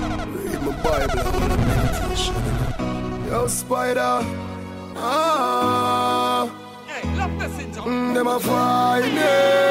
Read my Bible and meditation. Yo, Spider. Hey, love this into. Them a find me.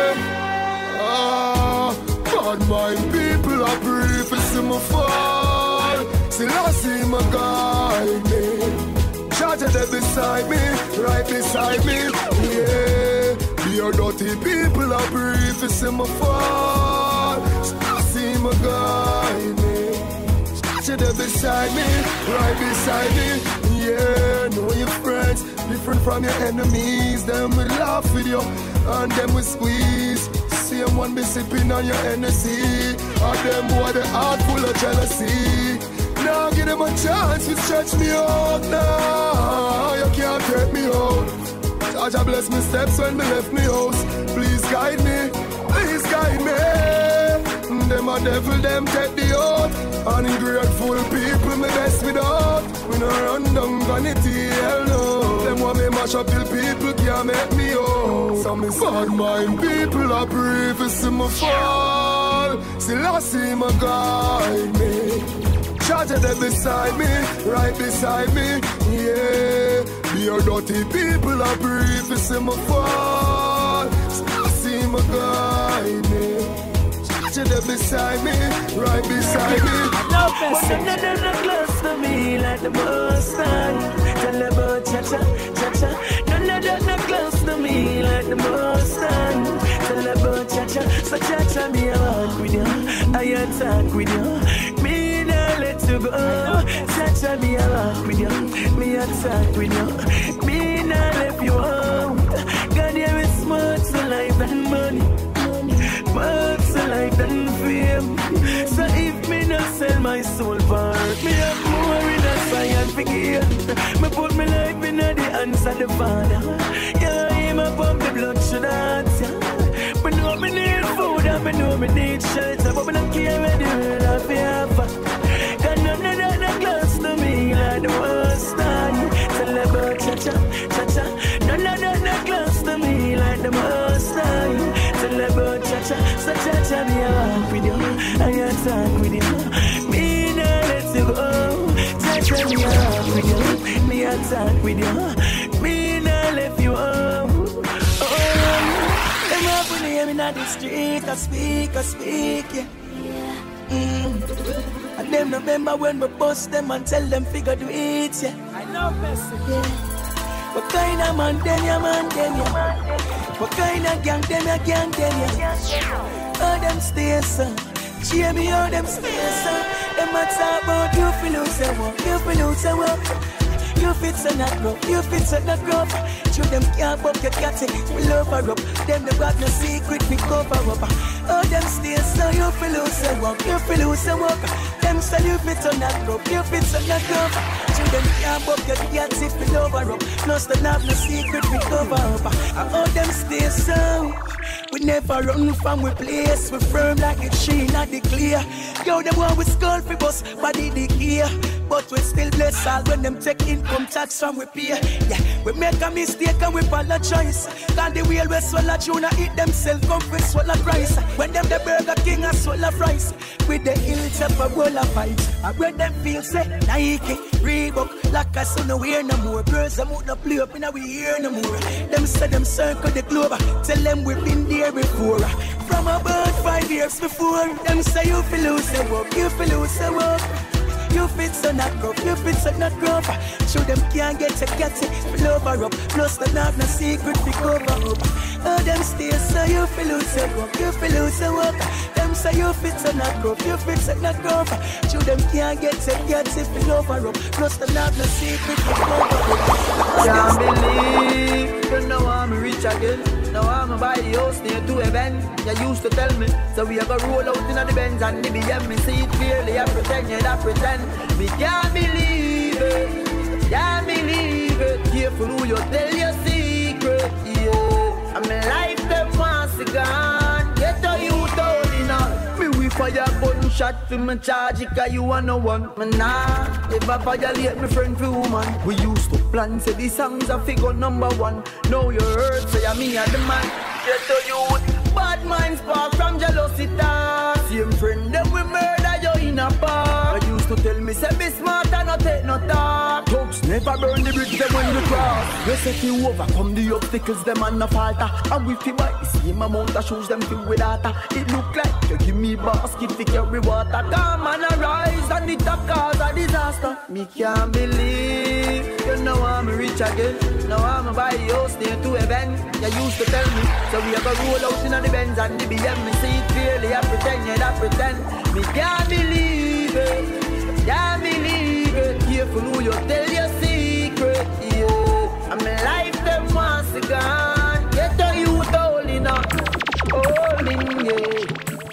Bad mind people are brief for see my fall. Still I see my guide me. Charge there beside me, right beside me. Yeah, your dirty people are brief for see my fall. Still I see my guide me. Charge there beside me, right beside me. Yeah, know your friends different from your enemies. Them will laugh with you and them will squeeze. Same one be sipping on your energy. Or them boy the heart full of jealousy. Now give them a chance to stretch me out. Now you can't take me out. Jah bless me steps when me left me house. Please guide me, please guide me. Them a devil, them take the oath. Ungrateful people, me best without. We no run down vanity, hell no. Them want me mash up till people can't make me out. Some bad mind people are brave to see me fall. Still I see my guide me. Charge there beside me, right beside me. Yeah, your dirty people are brave to see me fall. Still I see my guide me. Charge there beside me, right beside me. No person that never close to me like the most high. Tell about cha-cha, cha-cha. None of that not close to me like the most high. Tell about cha-cha, so cha-cha me I walk with you, I attack with you. Me not let you go. Cha-cha me I walk with you, me attack with you. Me not let you out. God here is smart so life and money. Much like than fame. So if me not sell my soul for earth, me have more in a scientific. Me put my life in the hands of the Father. Yeah, him up on the bloodshot heart. Me know me need food and me know me need shelter, but me don't care where the world have to have. Cause none of that not close to me like the worst time. Tell about cha-cha, cha-cha. None of that not close to me like the most time. Tell about cha-cha, so cha-cha me I walk with you, I attack with you. Me not let you go. Cha-cha me I walk with you, me attack with you. Me not let you go. Oh, them up when they in the street, I speak, yeah. And them November when we bust them and tell them figure to eat, yeah. I love Messi. Yeah. What kind of man them ya, man them ya? What kind of gang them ya, gang them ya? Oh, them stay so. Jamie, oh, them stay so. Them a talk about you feel lose a walk, you feel lose a walk. You fit so not grow, you fit so not grow. Show them can't buck your cat, we love her up. Them the got no secret, we cover up. Oh, them stay so, you feel lose a walk, you feel lose a walk. Them say you fit so not grow, you fit so not grow. Show them can't buck your cat, we love her up. Plus them have no secret, we cover up. Oh, them stay so. We never run from we place, we firm like a tree, not the clear. Yo, them one we skull for bus, body the gear. But we still bless all when them take income tax from we pay. Yeah, we make a mistake and we apologize. Cause the wheel we swallow tuna eat themselves, come for swallow price. When them the Burger King and swallow fries. With the hilltop a roll of vibes. I read them feel say, Nike, Reebok, like I saw no wear no more. Girls them out no play up in our ear no more. Them say them circle the globe, tell them we've been there before. From about 5 years before, them say you feel lose the work, you feel lose the work. You fit so not grow, you fit so not grow. Show them can't get a cat, we love her up. Plus they have no secret, we cover up. Oh, them stay so you feel lose the work, you feel lose the work. Them say you fit so not grow, you fit so not grow. Show them can't get a cat, we love her up. Plus they have no secret, we cover up. Can't believe, you know I'm rich again. Now I'm buy the house near to a Benz. You used to tell me, so we have a roll out in the Benz and the BM. Me see it clearly, I pretend, you don't pretend. Me can't believe it, can't believe it. Careful who you tell your secret, yeah. I'm like them once again. Get a youth all in all. Me we fire gunshot for me charge it, cause you are no one. Me nah, never violate me friend for woman. We used to plan, say the songs are figure #1. Now you heard, say I'm me and the man. Get a youth, bad minds spark from jealousy. Same friend, them we murder you in a bar. used to tell me, say be smart and not take no talk. Thugs never burn the bridge them when you cross. You say you overcome the obstacles them and no falter. And we feel buy the same amount of shoes them filled with data. It look like you give me basket to carry water. Come and arise and it a cause a disaster. Me can't believe you know I'm rich again. Now I'm buy the house near to heaven. You used to tell me, so we are gonna roll out in the Benz and the BM. Me see it clearly, I pretend, yet I pretend. Me can't believe it, can't believe it. Careful who you tell your secret, yeah. And my life them once gone. Get the youth holding up, holding, yeah.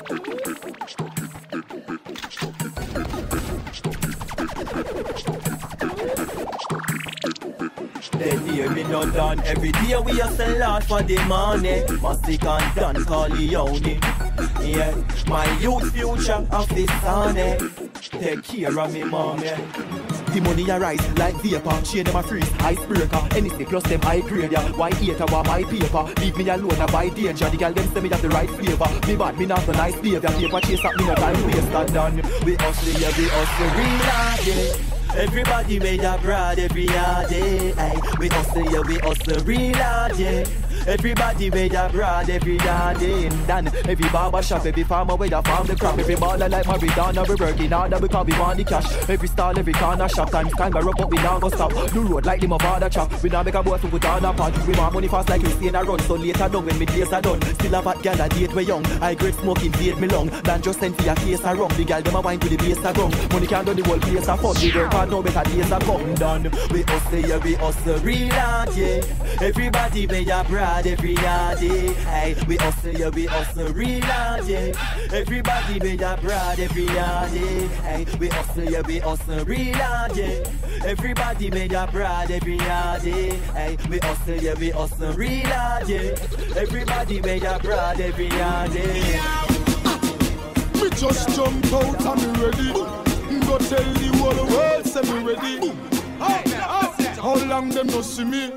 Then hear me not done. Every day we hustle lot for the money. Mastic and Don Corleone. Yeah, my youth future of this sonny. Take care of me mommy. The money arise like vapor. Chain them a freeze, icebreaker. Anything plus them high grade, yeah. Why eat about my paper? Leave me alone, I buy danger. The girl them say me have the right flavor. Me bad, me not the nice behavior. Paper chase up, me no time waste that done. We hustle, yeah, we hustle real hard, yeah. Everybody made a broad every day. We hustle, yeah, we hustle real hard, yeah. Everybody made a broad every day. And then every barber shop, every farmer where they farm the crop. Every baller like Maradona, we working harder because we want the cash. Every stall, every corner shop, time we rough up, we now go stop. New road like them a border chop. We now make a boy to put on a pot. We want money fast like we stay in a run. So later done when me days are done. Still have a gal a date we young. I great smoking date me long. Than just send for a case of rum. The gal them a wine to the base of rum. Money can't do the whole place of fun. We work hard now better days are come done. We hustle, yeah, we hustle real hard, yeah. Everybody made a broad every day. Hey, we hustle, yeah, we hustle real hard, yeah. Everybody made a broad every day. Hey, we hustle, yeah, we hustle real hard, yeah. Everybody made a broad every day. Hey, we hustle, yeah, we hustle real hard, yeah. Everybody made a broad every day. Me just jump out and me ready. Go tell the whole world, say me ready. How long them no see me?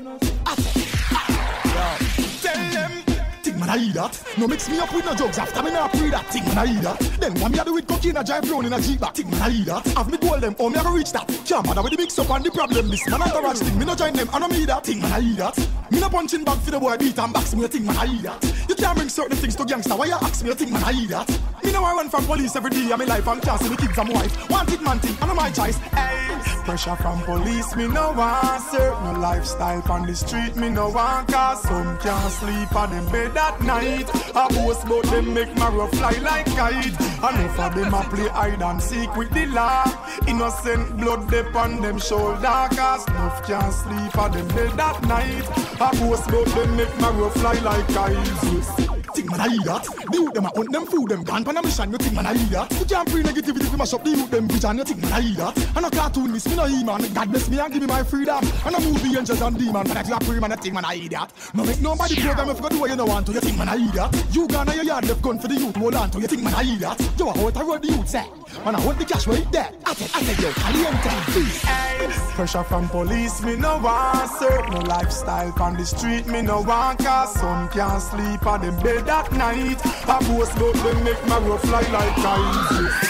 Tell them. Think man I eat that. No mix me up with no drugs after me not pre that. Think man I eat that. Then one me a do with cocaine a drive round in a Jeep back. Think man I eat that. Have me goal them, oh me a go reach that. Can't bother with the mix up and the problem. This man a rush thing, me no join them. I no me eat that. Think man I eat that. Me no punching back for the boy beat and box me. Think man I eat that. You can't bring certain things to gangster. Why you ask me? You think man I eat that? Me know I run from police every day of my life and can't see the kids and my wife. Wanted man thing, I know my choice. Hey. Pressure from police, me no want certain lifestyle on the street, me no want cause some can't sleep on them bed at night. I boast about them make my rough fly like kite. And if of them a play hide and seek with the law. Innocent blood dip on them shoulder cause enough can't sleep on them bed at night. I boast about them make my rough fly like kite. Think man I eat that. The youth them a hunt them food them gone pan a mission. You think man I eat that. You can't bring negativity to mash up the youth them vision. You think man I eat that. And a cartoonist me no he-man. God bless me and give me my freedom. And a movie angels and demons. But I do a pray man I think man I eat that. No make nobody program if you do what you don't want to. You think man I eat that. You gone on your yard left gun for the youth hold on to. You think man I eat that. You a out a road the youth say. And I want the cash right there. I said yo caliente please. Pressure from police me no want certain lifestyle on the street me no want cause some can't sleep on them bed that night. I boast about them make my rough fly like kites.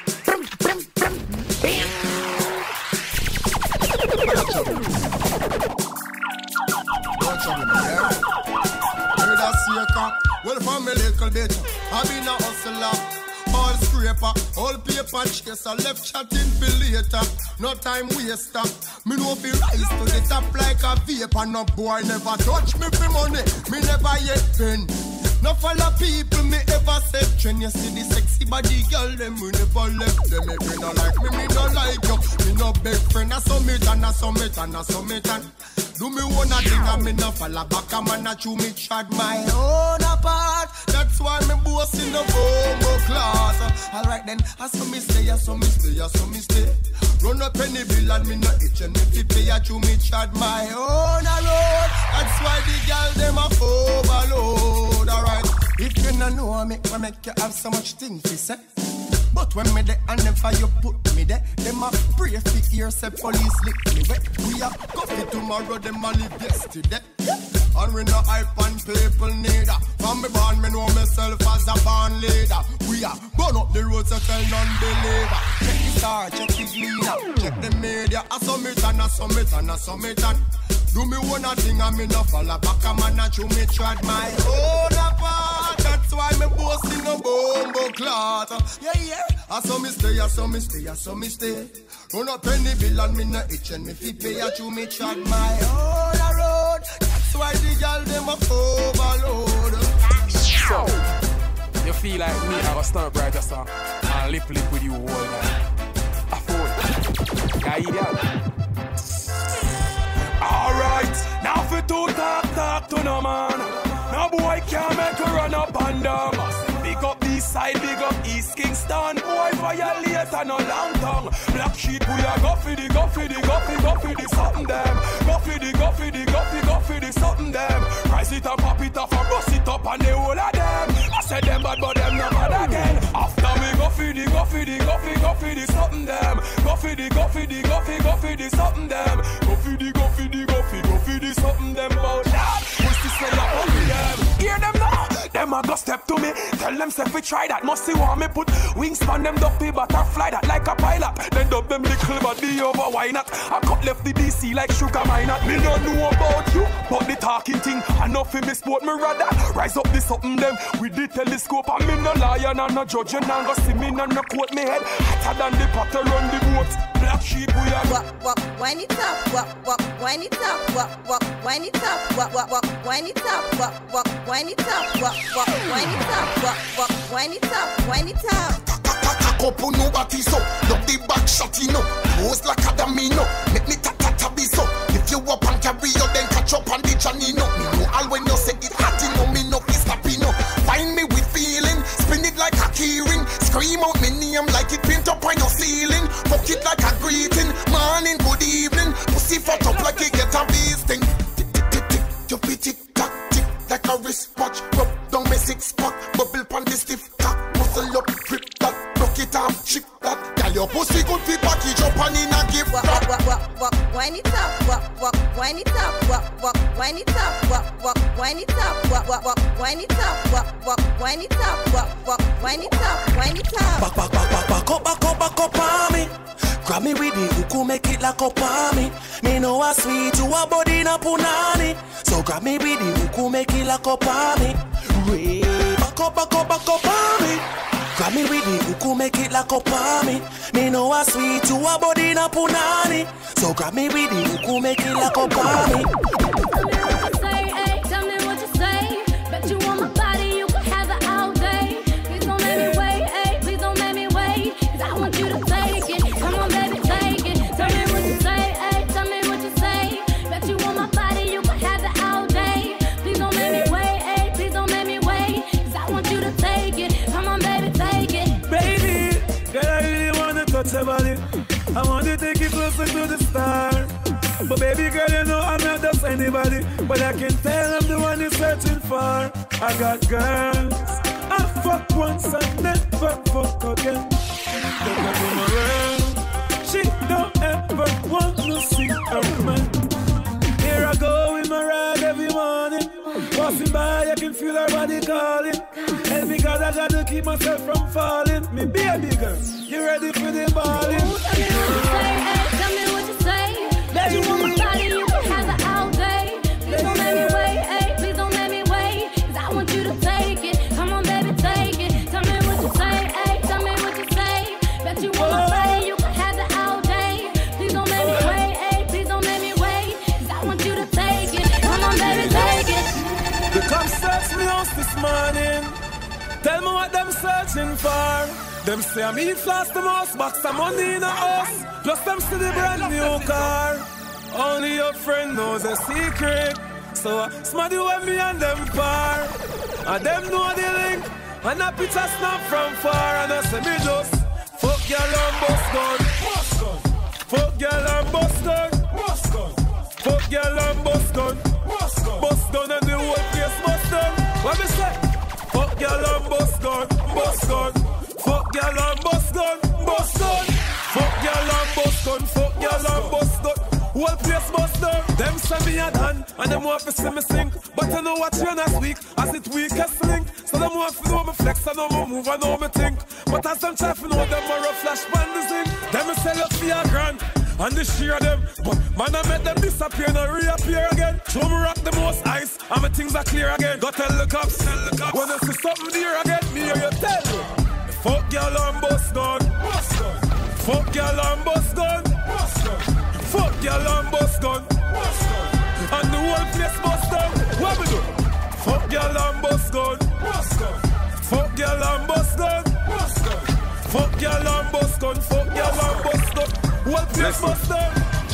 Well, from a little bit, I've been a hustler. All scraper, all paper chaser, left chatting for later. No time waster. Me know fi rise to the top like a vapor. No boy never touch me for money. Me never yet been. No follow people me ever said. When you see the sexy body girl, them we never left them. If you don't like me no like you. Me no big friend, I summit and I summit and I summit and. Do me one a thing and me no follow back a man a chew me chad my own apart. That's why me boss in the bombo class. Alright then, I saw me stay, I saw me stay, I saw me stay. Run up any bill and me no itch and if you pay a chew me chad my own a road. That's why the girl them a overload. Alright, if you no know me, I make you have so much things to say. But when me there and never you put me there, them a pray for ears, say police lick me wet. We a coffee tomorrow, them a live yesterday. And we no hype and people neither. From me born, me know myself as a born leader. We a burn up the road, so tell non-believer. Check the star, check the yeah, I summit and I summit and I summit and do me one thing and me no follow back a man and you me trod my own apart. That's why me boasting a bumbo clot. Yeah. I saw me stay, I saw me stay, I saw me stay. Run up any bill and me no itch and me fi pay at you me trod my own road. That's why the girl them a overload. So, you feel like me, I was start bright just and lip with you all night. I fool. Yeah, idiot. Alright, now for two talk to no man. No boy can't make a run up and down. Big up this side, big up East Kingston. Boy violate and no long tongue. Black sheep, we are go for the something them. Go for the something them. Rise it up, pop it off and bust it up and the whole of them. I said them bad but them no bad again. After we go for the something them. Go for the something them. Go for the something them about that. What's this say about them? Hear them now? Them a go step to me. Tell them say we try that. Must see want me put wings on them dumpy butterfly that like a pilot. Then dub them little body over why not? I cut left the DC like sugar miner. Me don't know about you, but the talking thing enough in me sport me rather. Rise up this something them with the telescope. And me no lion and no judge and go see me and no quote me head hotter than the potter on the boat. Black sheep we are walk, wind it up, walk, wind it up, walk, wind it up, walk, wind it up, walk, wind it up, walk, wind it up, walk, wind it up, wind it up. Couple nobody so, look the back shot you know. Pose like Adamino, make me ta be so. If you up and carry you, then catch up on the Janino. Me know all when you say it hot, you know me no is happy no. Find me with feeling, spin it like a keyring. Scream out me name like it print up on your ceiling. Fuck it like a greeting, morning, good evening. Pussy fat up like it get a beasting. You beat it, tack, tick like a wristwatch. Rub down my six pack, bubble pan the stiff tack. Muscle up, grip that, rock it off, shake that. Girl, your pussy good fi package up and in a gift wrap. Walk, wind it up, walk, wind it up, walk, wind it up, walk, wind it up, walk, wind it up, walk, wind it up, walk, wind it up, wind it up. Back up on me. Grab me with the hook, make it like up on me. Me know a sweet, you a body na punani. So grab me with the hook, make it like up on me. Back up on me. Grab me with the hook, make it like up on me. Me know a sweet, you a body na punani. So grab me with the hook, make it like up on me. Tell me what you say. Bet you want my body, you can have it all day. Please don't make me wait, please don't make me wait. 'Cause I want you to take it. Come on, baby, take it. Tell me what you say, tell me what you say. Bet you want my body, you can have it all day. Please don't make me wait, please don't make me wait. 'Cause I want you to take it. Come on, baby, take it. Baby, girl, I really wanna touch your body. I want to take you closer to the stars. But baby girl, you know I'm not just anybody. But I can tell I'm the one you're searching for. I got girls I fuck once and never fuck again. Look at my world, she don't ever want to see her man. Here I go with my ride every morning. Passing by, I can feel her body calling. And because I got to keep myself from falling. Me baby girl, you ready for the balling? Tell me what you say. Bet you want my body, you can have it all day. Please don't make me wait, please don't make me wait. 'Cause I want you to take it. Come on, baby, take it. Tell me what you say, tell me what you say. Bet you want my body, you can have it all day. Please don't make me wait, please don't make me wait. 'Cause I want you to take it. Come on, baby, take it. They come search me house this morning. Tell me what them searching for. Them say I'm influence the most, box some money in a house. Plus them see the brand new car. Only your friend knows a secret. So smarty when me and them par. And them know the link. And a picture snap from far. And I say me just fuck y'all and bust gun. Fuck y'all and bust gun. Fuck y'all and bust gun. Bust gun and the whole place bust gun. What me say? Fuck y'all and bust gun. Bust gun. Fuck y'all and bust gun. Bust gun. Fuck y'all and bust gun. Fuck y'all and bust gun. Whole place bust gun. Them send me a hand and them want to see me sink. But I know what you're not weak as it weakest link. So them want to know me flex, I know me move, I know me think. But as them try to know them are a flash band the zinc. Them me sell up for your grand. and the sheer them. But man, I make them disappear and reappear again. Show me rock the most ice, and my things are clear again. Go tell the cops, when you see something there again, me or you tell me. Fuck y'all and bust gun. Fuck y'all and bust gun. Fuck y'all and bust gun. And the whole place bust gun. What we do? Fuck y'all and bust gun. Fuck y'all and bust gun. Fuck y'all and bust gun. Fuck y'all and bust gun. Whole place bust gun.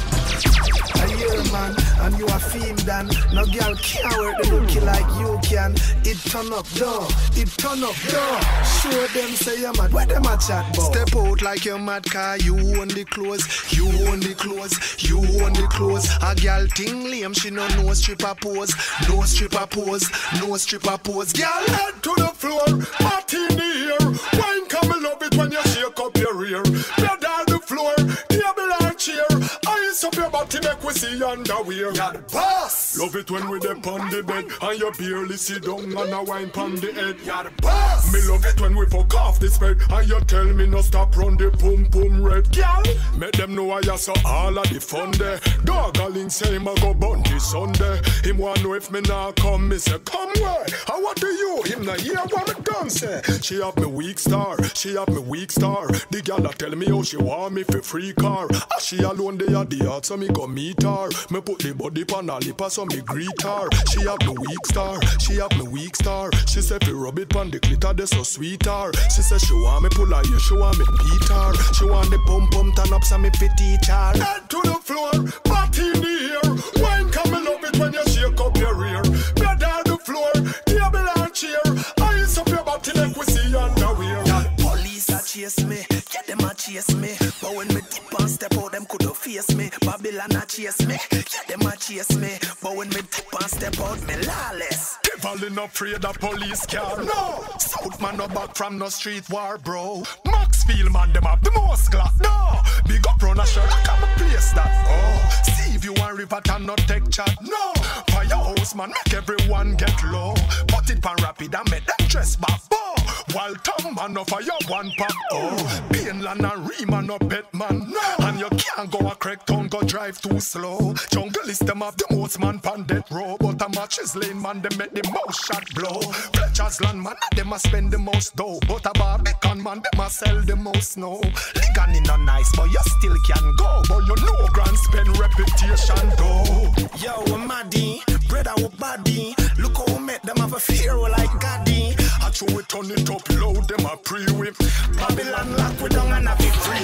A year man, and you a fiend then. No girl can't work the looky like you can. It turn up door, it turn up door. Show them say you're mad, where them a chat about? Step out like you're mad car, you own the clothes. You own the clothes, you own the clothes. A girl ting lame, she no stripper pose. No stripper pose, no stripper pose. Girl head to the floor, hot in the air. Wine come and love it when you shake up your rear. Bed on the floor, table and chair. Ice up your body, make we see underwear. You're the boss. Love it when we dip on the bed and you barely sit down and a wine pon the head. You're the boss. Me love it when we fuck off this bed and you tell me no stop run the pum pum red. Girl, make them know I saw all of the fun there. Dog a link say him a go bun this Sunday. Him want know if me nah come, me say come where? And what do you? Him nah hear what me done say. She have me weak star, she have me weak star. The girl a tell me how she want me for free car. As she alone they at the heart so me go meet her. Me put the body pan a lip so me greet her. She have me weak star, she have me weak star. She say fi rub it pan the glitter they so sweet her. She say she want me pull her ear, she want me beat her. She want the pum pum turn up so me fi teach her. Head to the floor, body in the air. Wine come and love it when you shake up your rear. Bed on the floor, table and chair. Ice up your body like we see underwear. Police a chase me, get them a chase me. But when me dip and step out, them could face me. Babylon a chase me, get them a chase me. But when me dip and step out, me lawless. Devil no afraid of police car. No, South man no back from no street war, bro. Maxfield man them have the most glass. No, big up run a shirt, come a place that. Oh, see if you want river and not take chat. No, firehouse man make everyone get low. Put it pan rapid and make them dress back. While Tom man no fire one pop. Oh, Painland and Riemann no pet man. No, and you can't go a crack town, go drive too slow. Jungle is them have the most man pan death row. But a matches lane man them make the most shot blow. Fletcher's land man them a spend the most dough. But a Barbican man them a sell the most snow. Ligan in a nice but you still can go. But you know grand spend reputation though. Yo, Maddie, brother with body. Look how we make them have a fear like Gaddy. I throw it on it up loud, them a pre-whip. Babylon lock we down and a be free.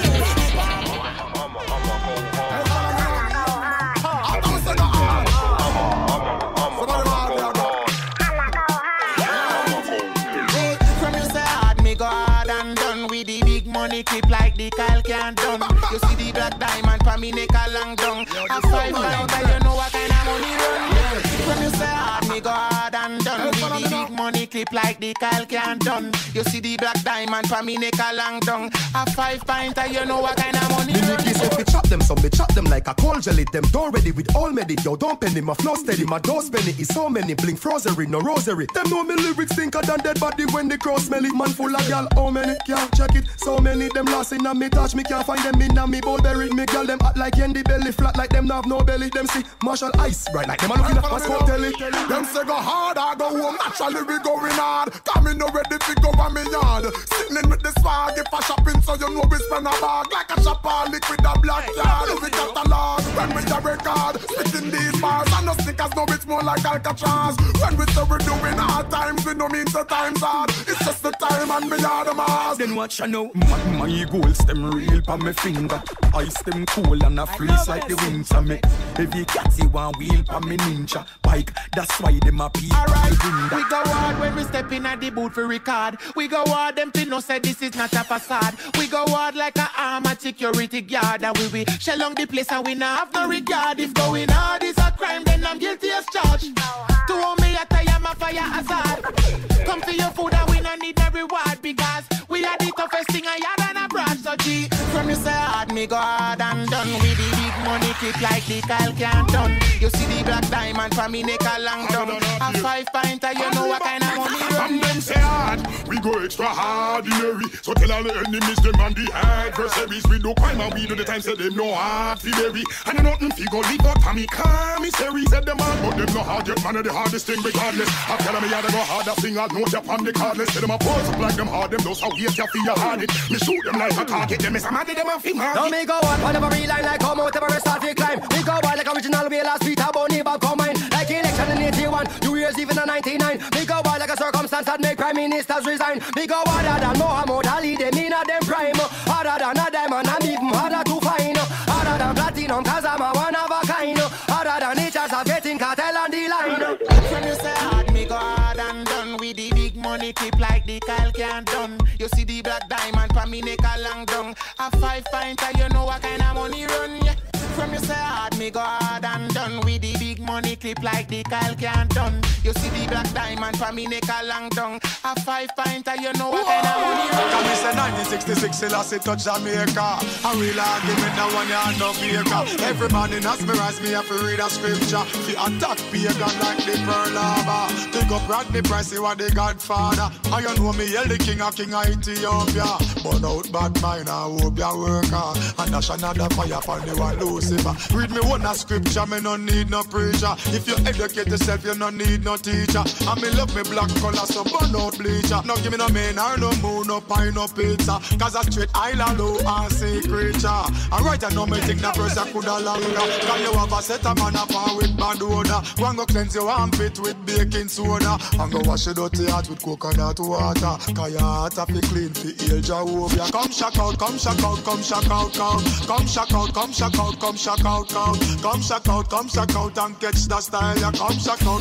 From you say hard, me go hard and done with the big money clip like the Kyle can done. You see the black diamond for me neck a long down. A 5 pound, but you know what kind of money run. From you say hard, me go hard and done with the big money clip like the Kyle can done. You see the black diamond for me neck a long down. A 5 pound, you know what kind of money run. Me say we chop them, some me chop them like a cold jelly. Them don't ready with all medit, yo don't penny. My flow steady, my dose penny is so many. Blink frozery, no rosary. Them know me lyrics thinker than dead body when they cross smelly. Man full of gal, how many? Can't check it. So many them lost in a me touch, me can't find them in a me bowlberry. Me gal them act like Yendi belly, flat like them have no belly. Them see Marshall Ice, right like them a looking at my scope telly. Them say go hard, I go home, naturally we going hard. Coming no ready to go on me yard. Sitting with the swag, if I shopping so you know we spend a bag. Like a shopper, liquid a black yard. We got a lot, when we a record. Spitting these bars, and no stickers, no it's more like Alcatraz. When we say we're doing hard times, we no mean the times hard. It's just the time and me are the mask. Then watch I know, my goals them real pa me finger. Ice them cool and a freeze like the winter me. Every catty one wheel pa me ninja bike. That's why them a pee. Alright, we go hard when we step in at the booth for record. We go hard, them to know say this is not a facade. We go hard like a armored security guard. And we shell on the place and we not have no regard. If going hard is a crime, then I'm guilty as charged. To hold me at I am them a fire hazard. Come for your food and we no need no reward because we are the toughest thing I had and a broad so G. From you say hard, me go hard and done with the big money clip like the Kyle can't done. You see the black diamond for me neck a long down. A 5 pinter, you know what kind of money run. And them say hard, we go extra ordinary. So tell all the enemies them and the adversaries. We do crime and we do the time, say them no hard for berry. And nothing fi go leave out Tommy commissary. Said them hard, but them no hard yet, man of the hardest thing regardless. I tell them me how to go hard, I sing out, note up on the cardless. Say them a pose up like them hard, them those how wait you for your hard it. Me shoot them like a target, them is a man, them a fi market. Now me go on, whenever we line like come out, ever start to climb. We go by like original, we last beat about Bob combine. Like election in 81, 2 years even in 99. We go by like a circumstance that make prime ministers resign. We go harder than Muhammad Ali, them in a them prime. Harder than a diamond, I'm even harder to find. Harder than platinum, cause I'm a one of a kind. Harder than the chance of getting cartel on the line. When you say hard, me go hard and done with the big money clip like the Kyle can't done. You see the black diamond for me neck a long down. A 5 pinter, you know what kind of money run, yeah. From you say hard, me go hard and done with the big money clip like the Kyle can't done. You see the black diamond for me neck a long down. A 5 pinter, you know what kind of money run. Come say 1966, still I say touch Jamaica. A real argument, now one yard no baker. Every man in us rise me have to read a scripture. The attack pagan like the Pearl Harbor. Pick up Rodney Price, he was the Godfather. I you know me, yell the king of Ethiopia. Burn out bad mind, I hope you work hard. And dash another fire for the one Lucifer. Read me one a scripture, me no need no preacher. If you educate yourself, you no need no teacher. And me love me black color, so burn out bleacher. No give me no man or no moon, no pie, no pizza. Cause I straight island low and sea creature. And right I know me think that person coulda longer. Cause you have a set of man up with bad odor. One go cleanse your armpit with baking soda. And go wash your dirty heart with coconut water. Cause your heart have to clean for heal Jehovah. Come shock out, come shock out, come shock out, come. Come shock out, come shock out, come shock out, come. Come shock out, come shock out and catch the style, yeah. Come shock out,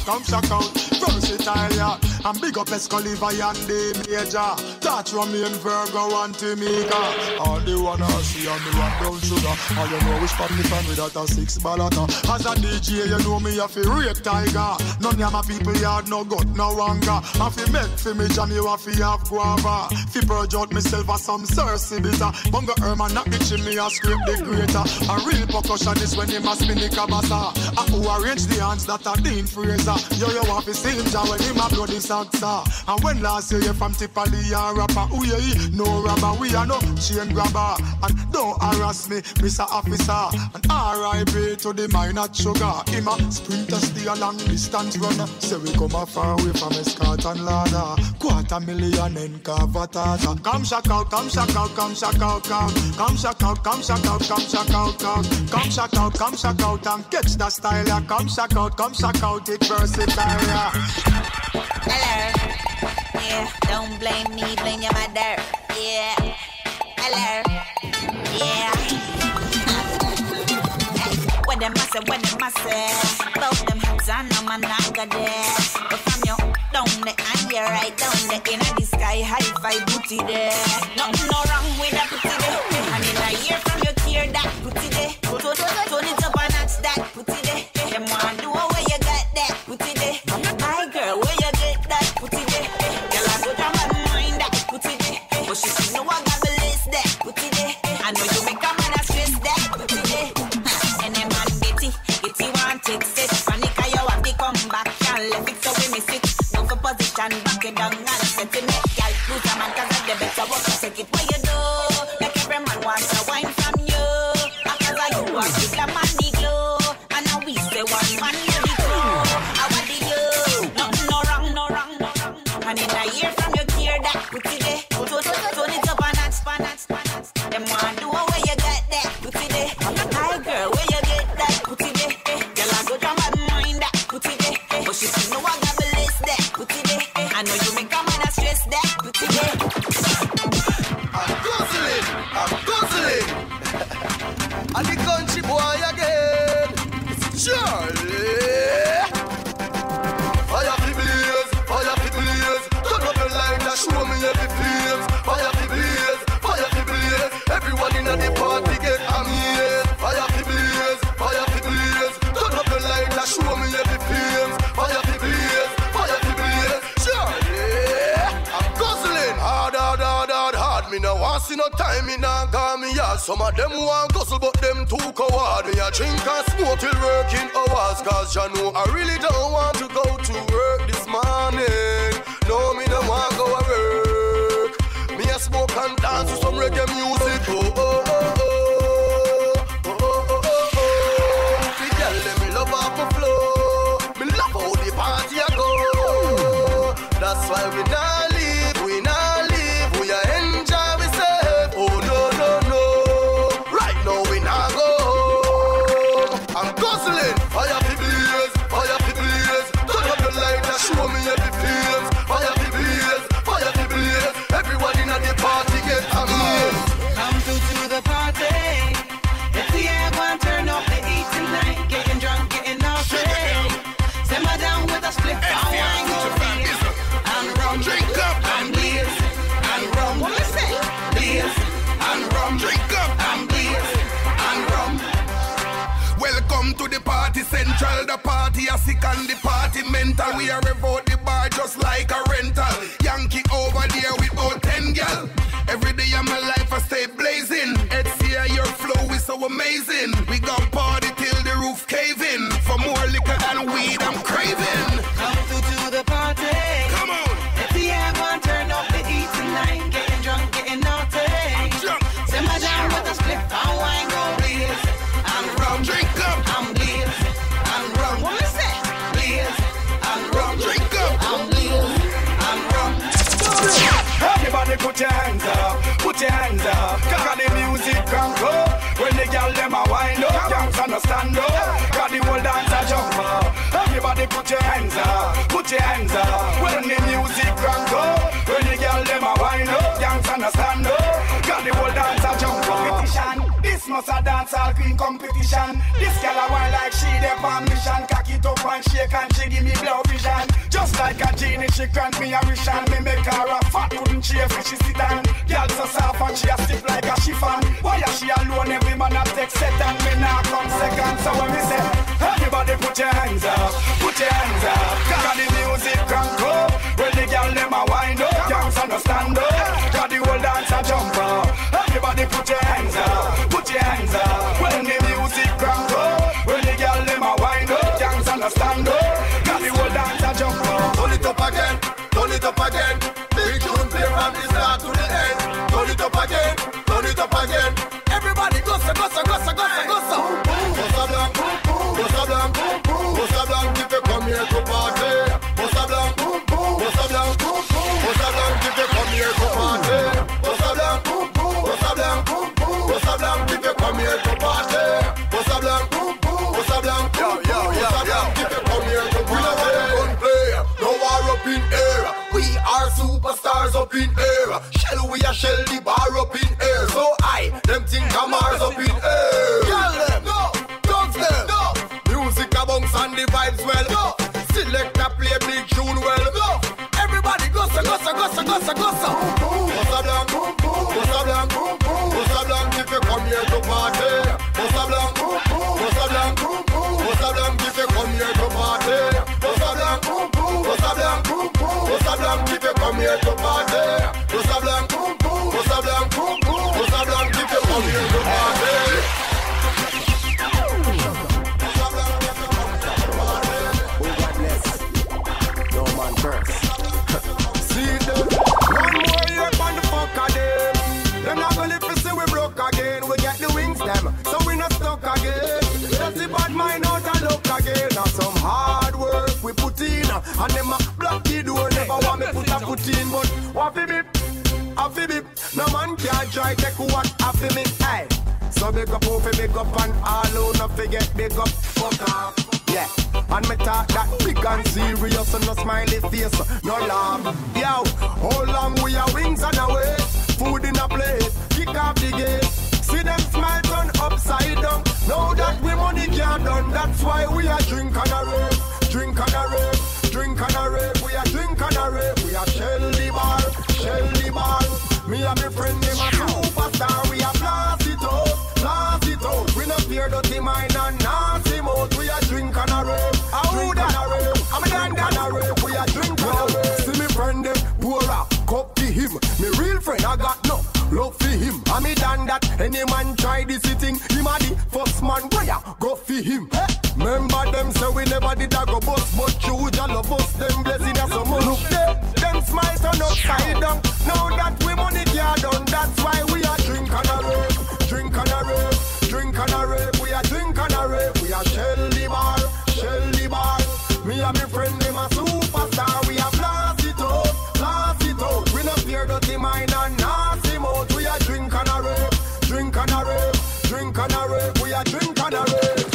versatile, yeah. And big up Escaliva and the Major. Touch Romeo and Virgo and Timika. All the one I see and the one brown sugar. All you know which family fan with that a 6 ballata. As a DJ you know me a fi rape tiger. None of my people yard no gut, no anger. I fi make fi me jam you a fi have guava. Fi purge out myself as some Cersei bitter. Bunga Herman not the chimney a scrape the greater. A real percussionist when him a spin the cabasa. Who arrange the hands that are Dean Fraser. Yo have to see him ja when him a blow the salsa. And when last year you from Tipali and rapper. Ooh yeah, no rapper, we are no chain grabber. And don't harass me, Mr. Officer. And R.I.P. to the minor sugar. Him a sprinter, stay a long distance runner. Say we come a far away from Escort and Lada. 250,000 in Cavatata. Come shock out, come shock out, come shock out, come. Come shock out, come shock out, come shock out, come. Come shock out, come shock out and catch the style, yeah. Come shock out, it versatile, yeah. Hello, yeah, don't blame me, blame your mother, yeah. Hello, yeah. What them must say, both them hands on them and I got there. But from you, down the and you're right down the inner the sky, high-fi booty there. Nothing no wrong with that booty there. And in a year from your tear, that booty there. Turn it up and notch that booty there. Them want do where you got that booty there. My girl, where you get that booty there? Girl, I go down my mind that booty there. But she know I got the list that booty there. I know you make a man a stress that booty there. And them man get it want it set. Panic you have to come back. Can't let it so we miss it. Go for position, back it down and set it. Girl, lose a man cause of the better work. Take it where you do. Make every man want to wine from see no time in a car me yard. Some of them want hustle but them too coward. Me a drink and smoke till working hours. Cause you know I really don't want to go to work this morning. No, me don't want to go to work. Me a smoke and dance to some reggae music. Oh, oh, oh, oh. Oh, oh, oh, oh, oh. Me tell them me love off the floor. Me love how the party a go. That's why we not live, we not live. We are enjoy ourselves. Oh, no, no, no. Right now we not go. I'm guzzling. Fire for blaze, fire for blaze. Turn up the light and show me every place. Fire for blaze, fire for blaze. Everybody in the party get amazed. Come to the party. If the air one turn up the heat tonight, getting drunk, getting naughty. Simmer down with a split and wine go blaze. And rum, drink up and blaze. And rum, what you say? Blaze. And rum, drink up and blaze. And rum. Welcome to the party central. The party are sick and the party mental. We are revolt the bar just like a rental. Yankee over there with about 10 gal. Every day of my life I stay blazing. Ed here your flow is so amazing. We gon' party till the roof cave in. For more liquor and weed I'm craving. Come to the party. Come on. If the air one turn up the heat tonight, getting drunk, getting naughty. Simmer down with a split and wine go blaze. And rum, drink up and blaze. And rum, what you say? Blaze. And rum, drink up and blaze. And rum. Everybody put your hands up, put your hands up. Cause the music crank up. When the girl them a wind up, gangs understand up. Cause the whole dance a jump up. Everybody put your hands up, put your hands up. When the music crank up, when the girl them a wind up, gangs understand up. Cause the whole dance a jump up. Competition, this must a dance all queen competition. This girl a wine like she dey on mission. Cock it up and shake and she give me blow vision. Just like a genie, she grant me a wish and me make her a fat wooden chair for she sit down. Girl so soft and she a stiff like a chiffon. Why is she alone? Every man a take set and me nah come second. So when me say, everybody put your hands up, put your hands up. Cause the music crank up. When the girl them a wind up, gangs understand up. Cause the whole dance a jump up. Everybody put your hands up, put your hands up. When the music crank up. When the girl them a wind up, gangs understand up. Cause the whole dance a jump up. Turn it up again, turn it up again. Big tune play from the start to the end. Turn it up again, turn it up again. Everybody gossa, gossa, gossa, gossa, gossa. Gossa blanc, gossa blanc, gossa blanc. If you come here to party, gossa blanc, gossa blanc, gossa blanc. If you come here to party, gossa blanc, gossa blanc, gossa blanc. If you come here to party, gossa blanc, gossa blanc, yo, yo, yo, yo. If you come here to party, gunplay, no war up in air. We are superstars up in air. Shell we a shell the bar up in air. So I, them think I'm Mars up in air. Girl them, no, dogs them, no. Music a bounce and the vibes well, no. Select a play big tune well, no. Everybody gossa, gossa, gossa, gossa, gossa. Gossa blanc, gossa blanc, gossa blanc. If you come here to party, gossa blanc, gossa blanc, gossa blanc. If you come here to party, gossa blanc, gossa blanc, gossa blanc. If you come here to party, gossa blanc, gossa blanc, gossa blanc. If you come here to party. See them, one more year on the fuck of them. Them not gonna live to see we broke again. We get the wings them, so we not stuck again. Just the bad mind out and look again. Now some hard work we put in, and them a block the door. Never want me put a foot in, but what fi bip, a fi bip. No man can't try take what a fi me. Hey, so big up, who fi big up, and all who not forget big up. Fuck off. Yeah, and me talk that big and serious and no smiley face, no laugh. Yo, how long we are wings on our way? Food in a plate, kick off the gate. See them smile turn upside down. Now that we money can't done, that's why we are drink on a rave, drink on a rave, drink on a rave. We are drink on a rave, we are shell the bar, shell the bar. Me and my friend, them a superstar. We are blast it out, blast it out. We no fear dirty mind and nasty mouth. We are drink on a rave, drink on a rave. I'm a dan on a rave, we are drink on a rave. See me friend them pour a cup to him. Me real friend, I got no love for him. And me done that, any man try this thing. Him a the first man, where ya go for him. Remember them say we never did a go bust, but you jolly bust them blessing us so much. Look there, them smile turn upside down. Now that we money can't done, that's why we are drink and a rave, drink and a rave, drink and a rave. We are drink and a rave, we are Shelly bar, Shelly bar. Me and my friend them a superstar. We are blast it out. We no fear dirty mind and nasty mouth. We are drink and a rave, drink and a rave, drink and a rave. We are drink and a rave.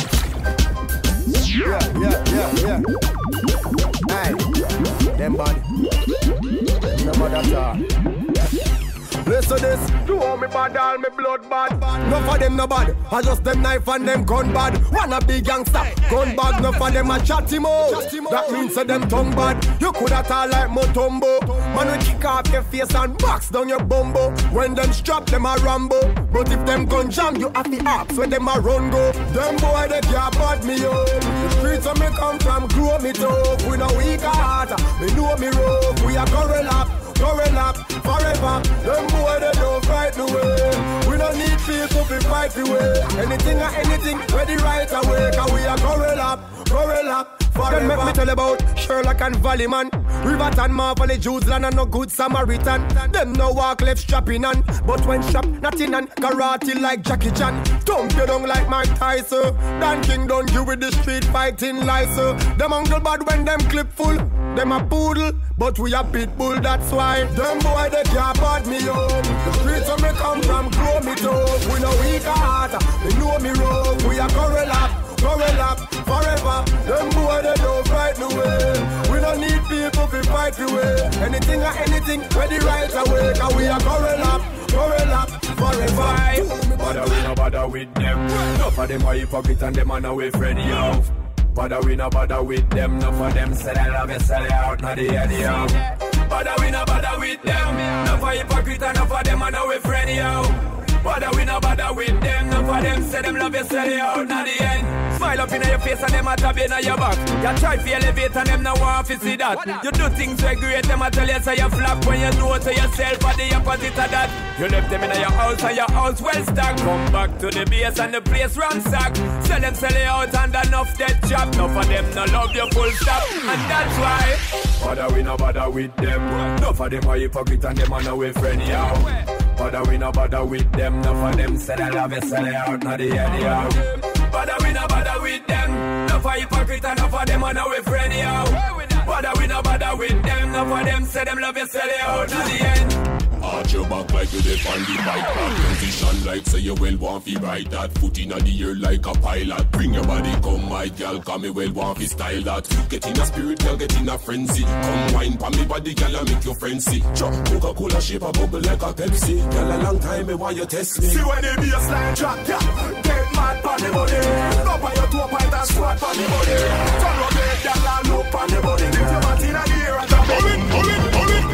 Yeah. Hey, them body. Remember that all. Listen this, do all me bad, all me blood bad. No for them no bad, I just them knife and them gun bad. One a big gangster, gun bad. No for them a chatty mouth. That means that them tongue bad. You coulda talk like Mutombo. Man we kick off your face and box down your bumbo. When them strap them a Rambo. But if them gun jam you have the axe when them a run go. Them boy they can't bad me up. The streets where me come from grow me tough. We no weak heart, me know me rough. We a going up forever. Them boy they don't fight the way. We don't need people to fight the way. Anything ready right away. Cause we are going up forever. Them make me tell about Sherlock and Valley man. Riverton, Marvel, Jews land and no good Samaritan. Them no walk left strapping on. But when shop, nothing on karate like Jackie Chan. Thump you down like Mike Tyson. Dan King don't you with the street fighting license. Them uncle bad when them clip full. Them a poodle, but we a pit bull, that's why. Them boy they can't bad me up. The streets where me come from grow me tough. We no weak heart, they know me rough. We a curl up forever. Them boy they don't fight the way. We don't need people to fight the way. Anything ready right away. Cause we a curl up forever. Bother we no bother with them. Enough of them are hypocrite and them are no way friendly yo. Bother we no bother with them. Enough of them say they love you, sell it out, not the end yo. Bother we no bother with them. Enough of hypocrite and enough of them are no way friendly yo. Bother we no bother with them. Enough of them say them love you, sell it out, not the end. Smile up in your face and them a tab in your back. You try to elevate and them no want to see that. You do things very great, them a tell you say you flop. When you know to yourself but the opposite of that. You left them in your house and your house well stocked. Come back to the base and the place ransacked. Sell it out and enough dead chop. Enough of them no love you full stop. And that's why bother we no bother with them. Enough of them are hypocrite and them are no way friend yo. Bother we no bother with them. Enough of them say they love you, sell it out, not the end yo. Bother we no bother with them. Enough of hypocrite and enough of them are no way friend yo. Bother we no bother with them. Enough of them say them love you, sell it out, not the end. Arch your back like you defend the bike back. Position like say you well want fi ride that. Foot in the air like a pilot. Bring your body come my girl, come me well want fi style that. Get in a spirit girl, get in a frenzy. Come wine pa me body girl and make you frenzy. Coca-Cola shape a bubble like a Pepsi. Girl a long time me want you test me. See when they be a slide drop, yeah. Get mad pa the body. Up on your toe pint and squat pa the body. Turn on the girl and look pa the body. Lift your body in the air and drop it. Hold it.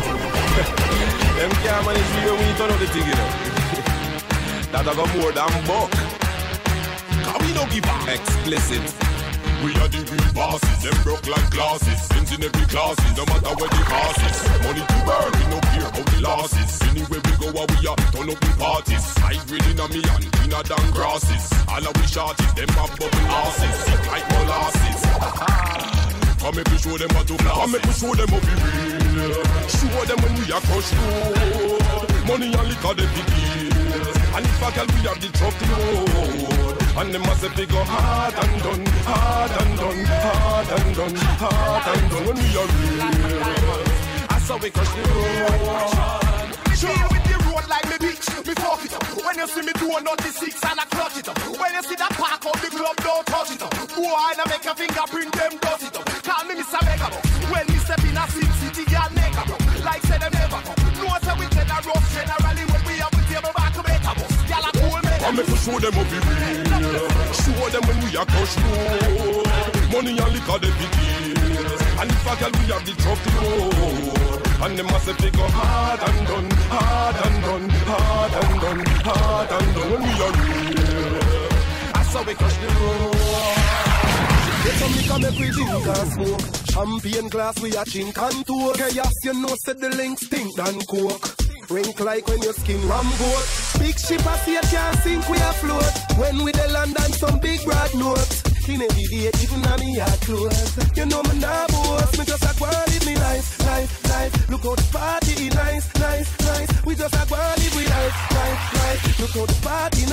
Them can't manage you when you turn up the thing, you know. That I got more than buck. Can we don't give up? Explicit. We are the real bosses, them broke like glasses. Sins in every classes, no matter where the cost is. Money to burn, we no care about the losses. Anywhere we go, we are turn up the parties. High grade in a me and greener than grasses. All of we shorties, them have bubble asses. Sick like molasses. Come make we show them how to floss. Come make we show them how we real. Show them when we are crushed road. Money and liquor they be deal. And if a girl we have the truck load. And them must say go hard and done, hard and done, hard and done, hard and done. When we are real, that's how we crush the road. Chill with the road like me bitch, me fuck it up. When you see me do a 96 and I clutch it up. When you see that park out the club, don't touch it up. Boy, I make a fingerprint, them does it up. Call me Mr. Megabo. When me step in a city, girl make a bro. Like say them never come. No say we tell a rough generally when we have a table back to make a bus. Girl a cool make a come make we show them how we real. Show them when we are crushed road. Money and liquor they be deal. And if a girl we have the truck load. And them must say go hard and done, hard and done, hard and done, hard and done. When we are real, that's how we crush the road. Get some liquor make we drink and smoke. Champagne glass we a chink and talk. Okay, yes, you know said the links stink than coke. Rink like when your skin ram goat. Big ship a sea can't sink, we afloat. When we the land and some big broad notes. In every day, even on me heart close. You know me nah boast, me just a go and live me life, life, life. Look how the party nice, nice, nice. We just a go and live we life, life, life. Look how the party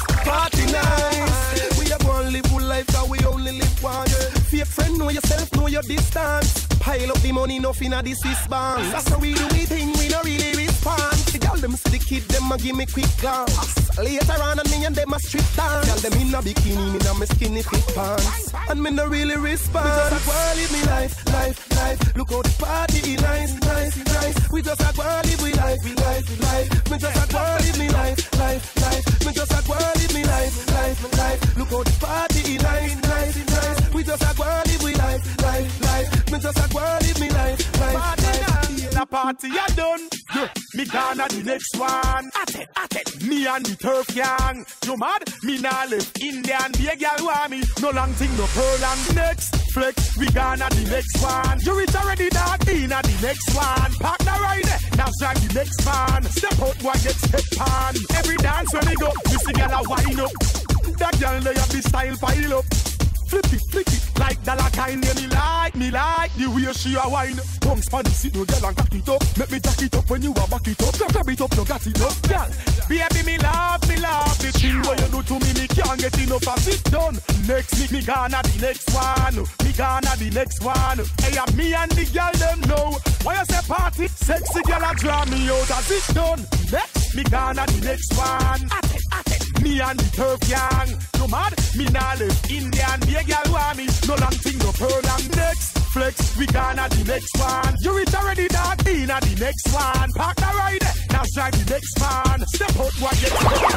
nice. We a go and live full life, cause we only live once. Fake friend, know yourself, know your distance. Pile up the money, nothing at the Swiss bank. That's how we do we thing, we no really respond. The girl them see the kid, them a give me quick glance. Later on, and me and them a strip dance. Girl them in a bikini, me and me skinny fit pants. And me no really respond. We just a go and live me life, life, life. Look how the party nice, nice, nice. We just a go and live we life, life, life. Me just a go and live me life, life, life. Me just a go and live me life, life, life. Look how the party nice, nice, nice. We just a go and live we life, life, life. Me just a go and live me life, life, life. The party a done. Me gonna the next one. At it. Me and the turf gang. You mad? Me nah left Indian. Be a girl want me. No long thing, no pearl and next flex. We gonna the next one. You reach already dog. Inna the next one. Park the ride. Now drag the next man. Step out, boy, get step on. Every dance when we go, you see girl a wind up. That girl they have the style pile up. Flip it, like dollar kind. Yeah, me like the way she a wine. Come span the seat, no girl and cock it up. Make me jack it up when you a back it up. Grab it up, no got it up, girl. Baby, me love the thing what you do to me can't get enough of it done. Next me gonna the next one. Me gonna the next one. Hey, me and the girl them know. Why you say party? Sexy girl a draw me out as it done. Next me gonna the next one. At it. Me and the turf gang. No mad, me nah left Indian. Be a girl want me. No long thing, no pearl and next flex. We gonna the next one. You reach already dog. Inna the next one. Park the ride. Now drive the next man. Step out, what get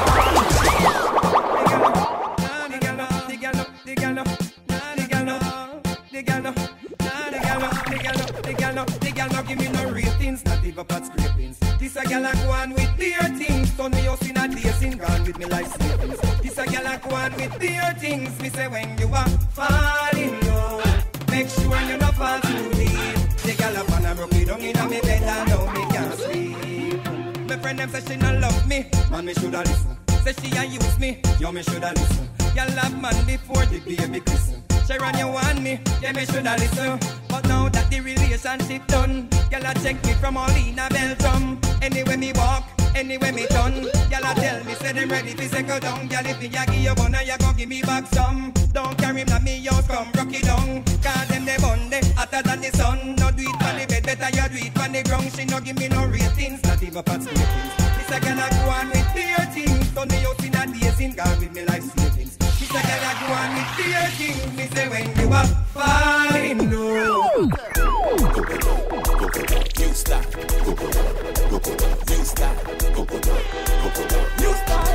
the girl no give me no ratings, not even pot scrapings. This a girl a go on with their things. Turn me house in a dancing, gone with me life savings. This a girl a go on with their things. Me say when you are falling low, make sure you not fall too deep. The girl a wanna broke me down inna me bed and now me can't sleep. My friend them say she not love me, man me shoulda listen. Say she a use me, yo me shoulda listen. Y'all love man before the baby christen. Sharon, you want me, yeah, me shoulda listen. But now that the relationship done, y'all a check me from all in a Belgium. Anywhere me walk, anywhere me turn, y'all a tell me say them ready to settle down. Y'all if me a give you one, you gon' give me back some. Don't carry me me house, come rock it down. Cause them they bun they hotter than the sun. No do it on the bed, better you do it on the ground. She no give me no ratings, not even pot scrapings. This a girl a go on with their things. Turn me out in a dancing, gone with me life savings. This a girl a go on with their things. Me say when you are falling low. New style, new style, new style.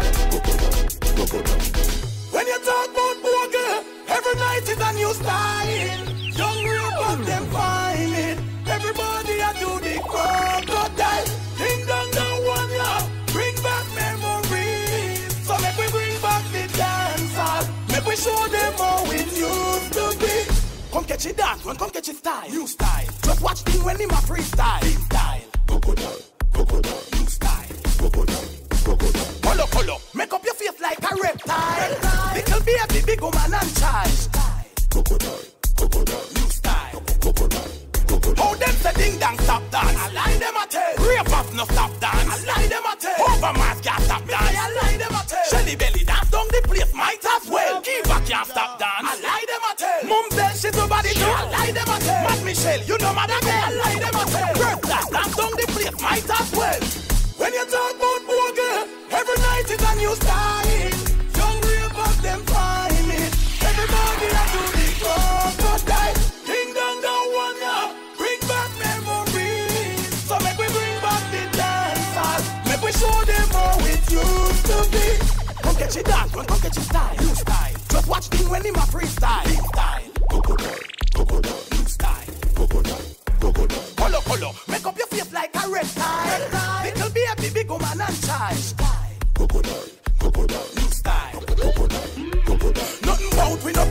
When you talk about bogle, every night is a new style. Young real but them find it. Everybody a do the crocodile. Ding dong dong one ya, bring back memories. So make we bring back the dancer. Make we show them how it used to be. Come catch it dance, one come catch it style. New style. Just watch thing when him a freestyle. New style. Crocodile. New style. Crocodile. Color. Make up your face like a reptile. Little baby, big woman and child. Crocodile. New style. How them say ding dang stop dance? I lie them a tell. Rape off no stop dance. I lie them a tell. Overmass can't stop dance. I lie them a tell. Shelly belly dance down the place might as well. Kiva can't stop dance. I lie them a tell. Mumble shit nobody do. I lie them a tell. Matt Michelle, you know mother girl. I lie them a tell. Bird dance down the place might as well. When you talk about bogle, every night is a new style. Young rape of them find it. Everybody a do the crocodile. Ding dong dong one ya, bring back memories. So make we bring back the dancers. Make we show them how it used to be. Come catch it dance, come catch it style. New style. Just watch thing when him a freestyle. New style. Crocodile. New style. Crocodile. Color. Make up your face like a reptile. Little baby, big woman and child. Crocodile. New style. Nothing bout we no pretty, you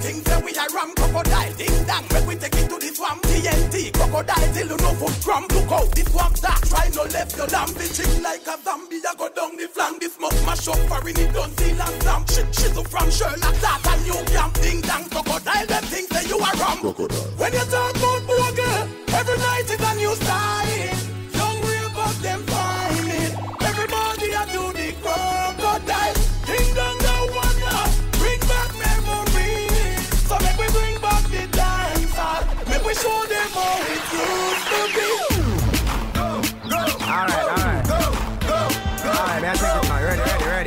things that we are ram crocodile. Ding dang, when we take it to the swamp. TNT, crocodile till you know food crumb. Look out, this swamp dark. Try no left your lamb. Bitching like a zombie. I go down the flank. This must mash up for in it. Don't see last stamp. Shit from Sherlock, that and you camp. Ding dang, crocodile. Them things that you are ram. Crocodile. When you talk about booger, every night is a new style. Young real but them find it. Everybody a do the crocodile. Ding dong the one ya. Bring back memories. So make we bring back the dancer. Make we show them how it used to be. Alright. Alright, man, take it now. Ready.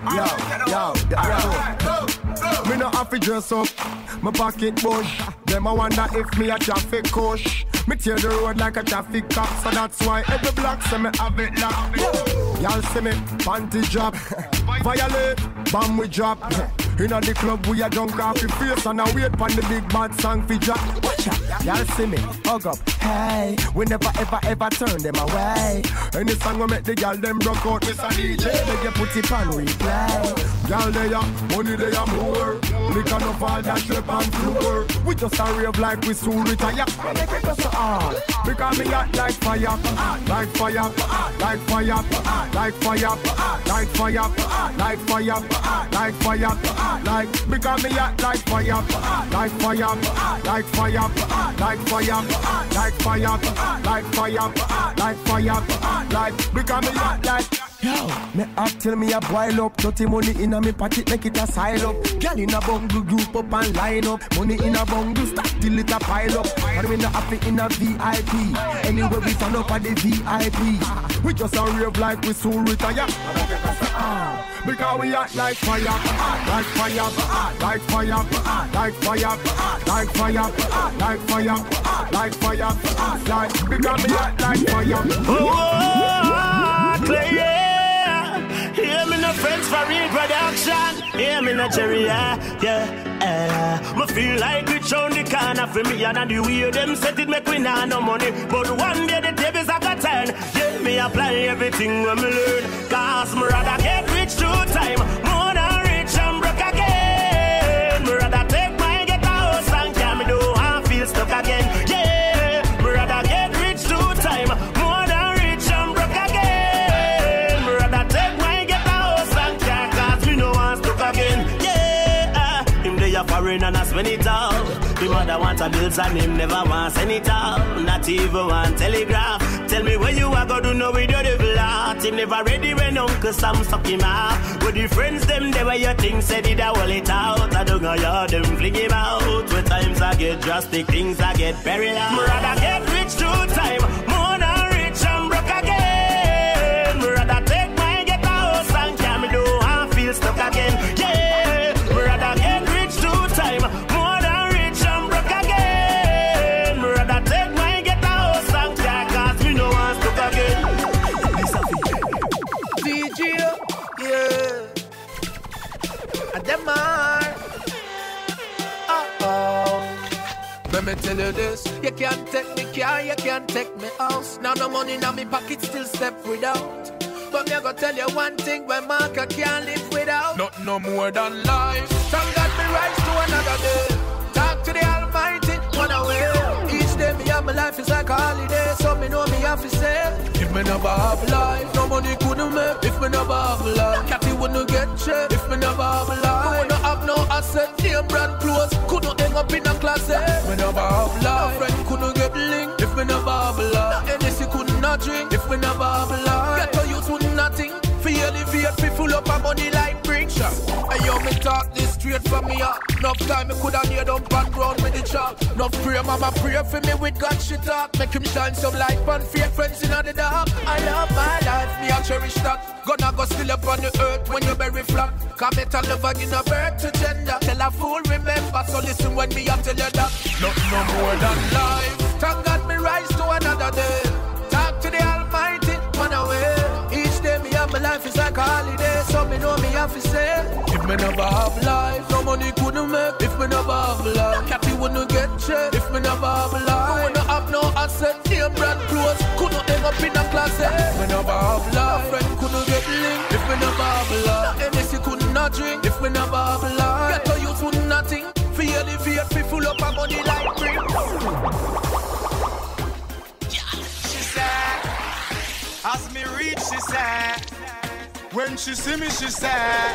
Yo. Me no have to dress up. My pocket bush. Them I wonder if me a traffic coach. Me tear the road like a traffic cop, so that's why every block say me have it locked. Y'all see me, panty drop, violate, bomb we drop. Inna the club we a drunk off the face and I wait pon the big bad song fi drop. Y'all see me, hug up, hey. We never ever turn them away. Any song we make the girl them broke out, Mr. DJ, they get put it on replay. Girl they a, money they a more. We can no fall that slip and floor. We just a rave like we soon retire. Because me hot like fire, like fire, like fire, like fire, like fire, like fire, like fire, like. Because me hot like fire, like fire, like fire, like fire, like fire, like fire, like fire, like. Because me hot like. Yo, me up till me a boil up. Dirty money in a me pocket, make it a sile up. Girl in a bungle, group up and line up. Money in a bungle, stack till it a pile up. And we not happy in a VIP. Anyway we turn up at the VIP. We just a rave like we soon retire. Because we act like fire, like fire, like fire, like fire, like fire, like fire, like fire, like. Because we act like fire. Yeah. Hear me no friends for reproduction. Hear me no cherry, yeah. Me feel like we round the corner for me and the way them set it make we nah no money. But one day the tables have got turn. Yeah, me apply everything when me learn. Cause me rather get rich through time. More than rich and broke again. Me rather take my get a house and can me do and feel stuck again. Yeah, me rather get rich through time. More than rich and broke again. Me rather take my get a house and can cause me no want stuck again. Yeah, him they a foreign and I spend it all. The mother want a bills and him never wants any all. Not even want telegraph. Tell me where you are go do no with your devil heart. Him never ready when Uncle Sam suck him out. With the friends them they where you think said it I will it out. I don't know you them fling him out. When times I get drastic, things I get perilous. Me rather get rich through time. More than rich and broke again. Me rather take my get a house and can me do and feel stuck again. Yeah, me rather get rich through time. More than rich and broke again. Me rather take my get a house and can cause me no want stuck again. DJ, yeah. And them are. Let me tell you this, you can't take me car, you can't take me house. Now no money in my pocket, still step without. But me go tell you one thing, where Marker can't live without. Not no more than life. Thank God me rise to another day. Talk to the Almighty, one away. Each day me have my life is like a holiday, so me know me have to say. If me never have life, no money couldn't make. If me never have life, Cathy wouldn't get checked. If me never have life, wouldn't have no asset. Name brand clothes, couldn't hang up in a closet. If me never have life, no friend couldn't get linked. If me never have life, no Hennessy couldn't not drink. If me never have life, get to use would nothing. For elevate, fi full up of money like bricks. And yo, me talk this straight from me up. Enough time me coulda kneel down pan ground with the chop. Enough prayer, mama pray for me with God she talk. Make him shine some light on fake friends in the dark. I love my life, me I cherish that. Gonna go still up on the earth when you bury flat. Come metal never give no birth to gender. Tell a fool remember, so listen when me I tell you that. Nothing no more than life. Thank God me rise to another day. Talk to the Almighty, one away. Each day me have my life is like a holiday, so me know me have to say. If me never have life, no money couldn't make. If me never have life, Cathy wouldn't get checked. If me never have life, I wouldn't have no asset. Name brand clothes, couldn't hang up in a closet. If me never have life, friend couldn't get linked. If me never have life, no Hennessy couldn't not drink. If me never have life, get to use would nothing. For elevate, fi full up a money like brick. She said, as me reach, she said, when she see me, she said,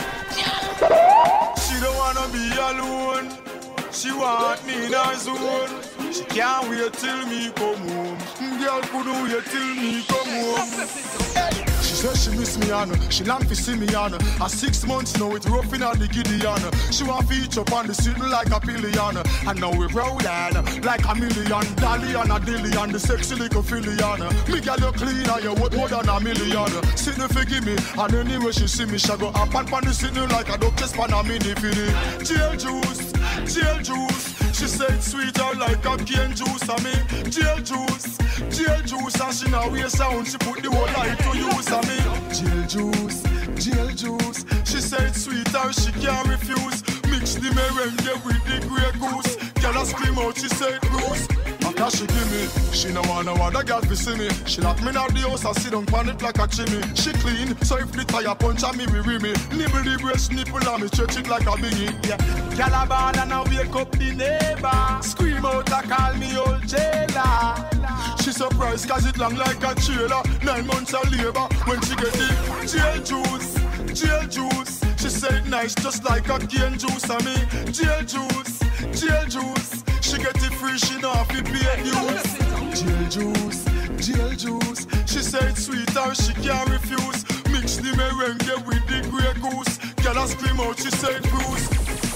she don't wanna be alone. She want me in her zone. She can't wait till me come home. Girl couldn't wait till me come home. She says she miss me on, she long to see me on. 6 months now it rough in the Gideon. She want feature up on the sitting like a pillion. And now we roll on like a million. Dolly and a dillion, the sexy little fillion. Me girl you clean and you worth more than a million. Sitting forgive me, and anyway she see me, she go up and pan the sitting like a doctor span a mini finny. Jail juice, jail juice. She said sweeter like a cane juice. I mean jail juice, and she now wear sound. She put the whole life to use. I mean jail juice. She said sweeter, she can't refuse. Mix the merengue with the Grey Goose. Girl a scream out, she said Bruce. After she give me, she no want no other girl to see me. She lock me out the house and sit down pan it like a chimney. She clean, so if the tire punch on me, we me. Nibble the breast nipple and me stretch it like a bingy. Yeah, girl a ball and I wake up the neighbor. Scream out and call me old jailer. She surprised cause it long like a trailer. 9 months of labor when she get the jail juice. She said nice just like a cane juice. I mean jail juice. She get it free, she know if it pay dues. Jail juice. She said sweeter, she can't refuse. Mix the merengue with the Grey Goose. Girl a scream out, she said Bruce.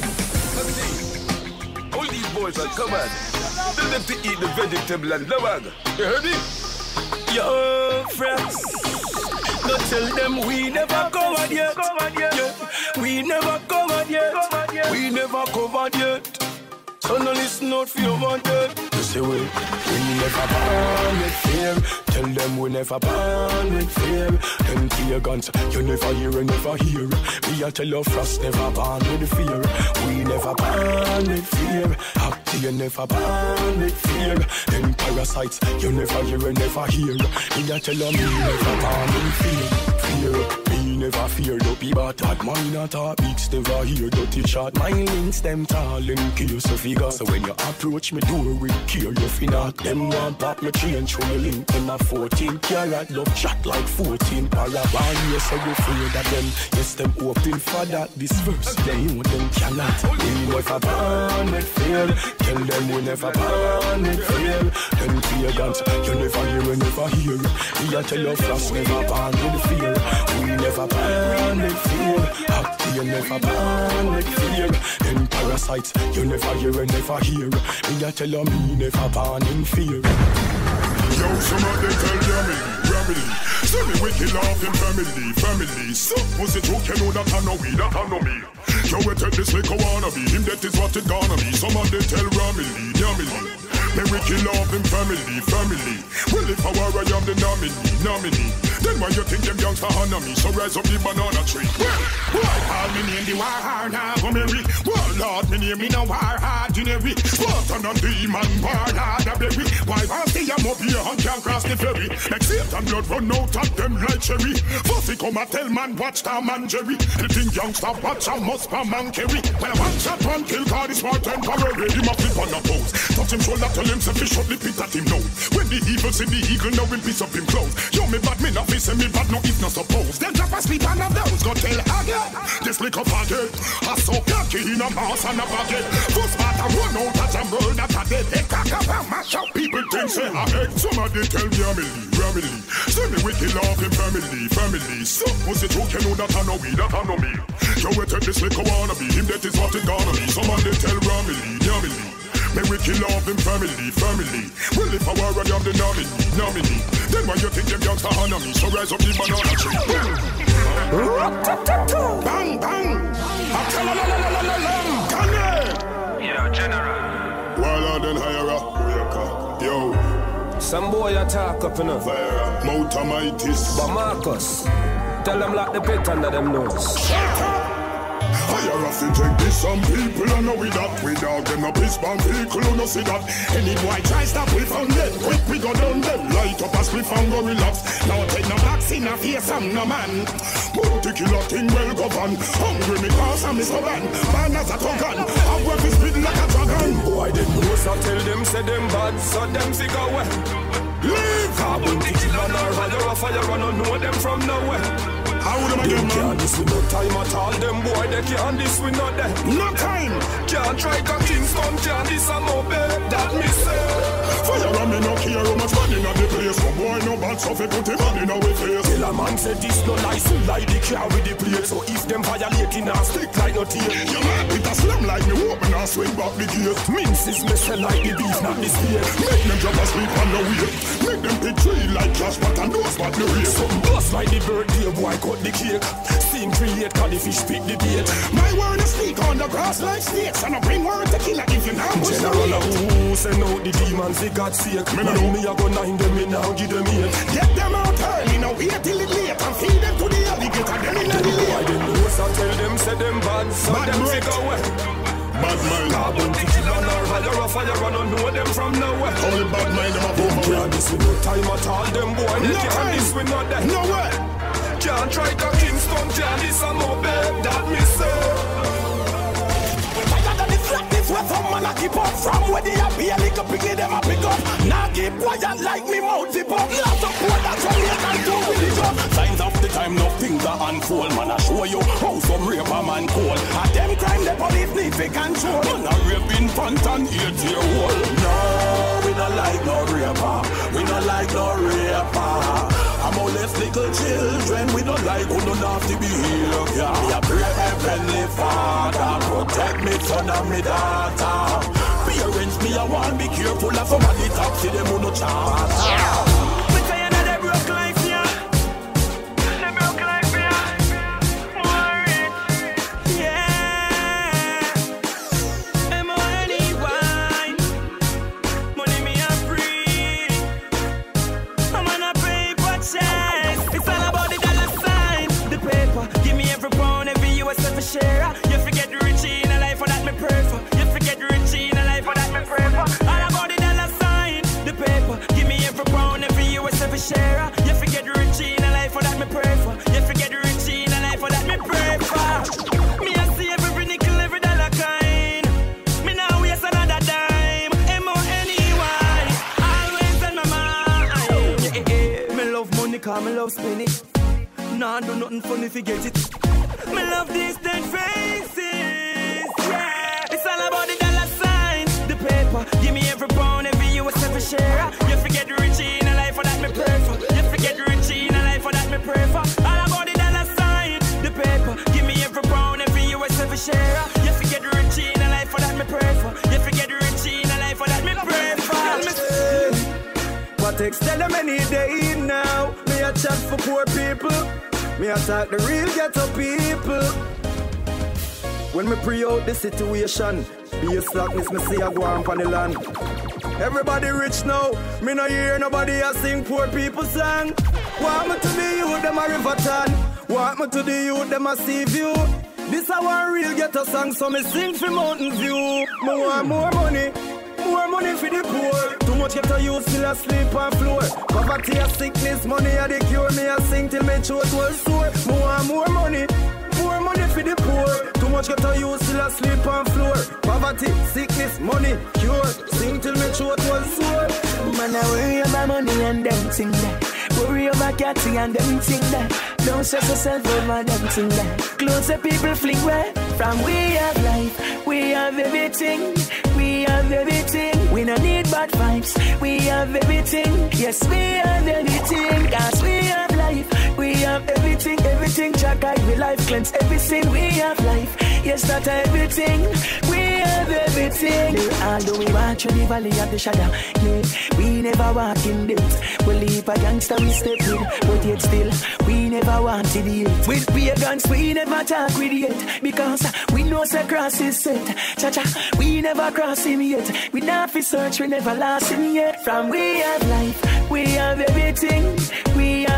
All these boys are covered. Tell them to eat the vegetable and the bag. You heard me? Yo, friends, don't tell them we never covered yet. Yeah. We never covered yet. We never covered yet. So no listen out for your wanted. You say we never born with fear. Tell them we never born with fear. Empty your guns, you never hear. Me I tell you frost never born with fear. We never born with fear. Happy you never born with fear. Them parasites, you never hear. Me I tell you me never born with fear. Me never fear no be bad. Mine not a big never hear. Dirty shot, my links them tall in case of figure. So when you approach me door with care, you finna them one pop me change. Show me link in my 14 carat love chat like 14 paraban. Yes, I go afraid of them. Yes, them open for that. This verse, they know them cannot. We never born with fear. Tell them we never born with fear. Them fear guns, you never hear. Me I tell you frost never born with fear. We never born with fear. Happy you never born with fear. Them parasites, you never hear. Me I tell you me never born in fear. Yo, somebody tell Ramily. Say me wicked love in family. So pussy joke, you know that I know me. Yo, we take this like a wannabe. Him that is what it gonna be. Somebody tell Ramily. Me wicked love in family. Well, if I were I am the nominee. Then why you think them youngster honor me? So rise up the banana tree. Well, why call me name the war hard now, Mary? Well, Lord, me name me no war ordinary. Spartan and demon war hard a baby. Why I see I'm up here and can't cross the ferry? Make Satan blood run out of them like cherry. Fussy come and tell man watch Tom and Jerry. The thing youngster watch a must for man carry. Well, I watch shot one kill cause it's more temporary. Him a flip on a pose. Touch him shoulder, tell him say fish up the pit at him now. When the evil see the eagle, now him piece up him clothes. Yo, me bad me not say me bad no if not suppose. Then drop a sleep and of those go tell again. This lick of faggot, I saw cocky in a mouse and a baguette. First part I run out as a murder that they take a cup and mash up. People think say I hate. Somebody tell me Ramily. Say me wicked love in family. So pussy joke, you know that I know me. Yo, we take this lick of wannabe. Him that is what it gonna be. Somebody tell Ramily. Me wicked love in family. Well, if I were I am the nominee. Then why you think them youngster honor me? So rise up the banana tree. Bang, bang. Yeah, General. Wilder than higher up. Yo. Some boy attack up enough. Mount Amitis. But Marcus, tell them lock the pit under them nose. Shut up. I Fire off to take this, some people I know we that. We dog them a piss bomb people who no see that. Any boy try stop we found dead. Quick we go down them. Light up as we found go relax. Now take no vaccine a face I'm no man. But the killer thing well governed. Hungry me cause I'm stubborn. Man as a token. I'm worth his speed like a dragon. Boy them know so tell them say them bad. So them figure away. Leave! Carbon killer or fire or fire. I don't know them from nowhere. How would I get man? This with no time at all. Them boy they can't this with no them. No time. Can't try to Kingston. Can't this a mobile. That me say. Fire and me no care how much money in the place. No boy no bad so fi put him on in our face. Tell a man say this no license like the car with the plate. So if them violating a stick like no tape. You might hit a slam like me open and swing back the gate. Minces me sell like the beef not the steak. Make them drop asleep on the wheel. Make them pick tree like cash but and those but the real. Some bust like the birthday boy cut the cake. Scene create cause the fish pick the bait. My word is speak on the grass like snakes. And I bring word to kill if you now push the General who send out the demons for God's sake. Me know me a go nine them in now give them eight. Get them out early now wait till it late. And feed them to the alligator them in the lake. Why them know so tell them say them bad. So bad them figure away. Bad mind. Carbon killer or fire or fire. I don't know them from nowhere. Only bad mind them a over. Can't this with no time at all. Them boy they can't this with no them. Nowhere. Can't try to Kingston. Can't this a mobile. That me say. This way some man a keep up from where they appear like a piggy them a pick up. Now keep quiet like me mouth zip up. Lots of poor that's what you can do with the job. Signs of the time no things are unfold. Man I show you how some raper man cold. And them crime the police need to control. Man a rape in front and 8-year-old. No, we not like no raper. We not like no raper. I'm molest little children. We don't like who don't have to be healed. Yeah, me a pray heavenly Father protect me son and me daughter. Parents me a want be careful of somebody talk to them who no charter. We say another broke life here. The broke life here. More rich. Yeah. M-O-N-E-Y. Money me a free. I'm on a paper chase. It's all about the dollar sign. The paper. Give me every pound, every US, every share. You forget the rich in a life for that me pray for. You forget the rich in a life for that me pray for. All about the dollar sign. The paper. Give me every pound, every US, every share. You forget the rich in a life for that me pray for. You forget the rich in a life for that me pray for. Me I see every nickel, every dollar kind. Me now waste another dime. M-O-N-E-Y. Always on my mind. Me love money, cause me love spend it. Nah, do nothing funny, forget it. Me love these dead faces. Yeah, it's all about the dollar sign. The paper, give me every pound, every US, every share. You forget the rich in a life for that me pray for. You forget the rich in a life for that me pray for. All about the dollar sign. The paper, give me every pound, every US, every share. You forget the rich in a life for that me pray for. You forget the rich in a life for that me pray for. But extend them any day now. Me a chat for poor people. Me attack the real ghetto people. When me pre out the situation, be a slackness me see a go on the land. Everybody rich now, me no hear nobody a sing poor people song. Want me to the youth them a river town. Want me to the youth them a sea view. This a one real ghetto song, so me sing for Mountain View. Me want more money. More money for the poor. Too much get to use still asleep on floor. Poverty a sickness, money a the cure. Me a sing till me throat was sore. More money. More money for the poor. Too much get to use still asleep on floor. Poverty, sickness, money, cure. Sing till me throat was sore. Man I worry about money and them thing that. Worry about catty and them thing that. Don't stress yourself over them thing that. Clothes that people fling where. From we have life, we have everything. We have everything. We don't need bad vibes. We have everything. Yes, we have everything. Cause we have life. We have everything. Everything. Jack I will life cleanse everything. We have life. Yes, that's everything. We have everything. Although we walk through the valley of the shadow, yeah, we never walk in debt. We leave a gangster we step with, but yet still we never wanted it. With pagans we never talk with yet, because we know the cross is set. Cha-cha, we never cross him yet. We not fi search, we never lost him yet. From we have life, we have everything. We have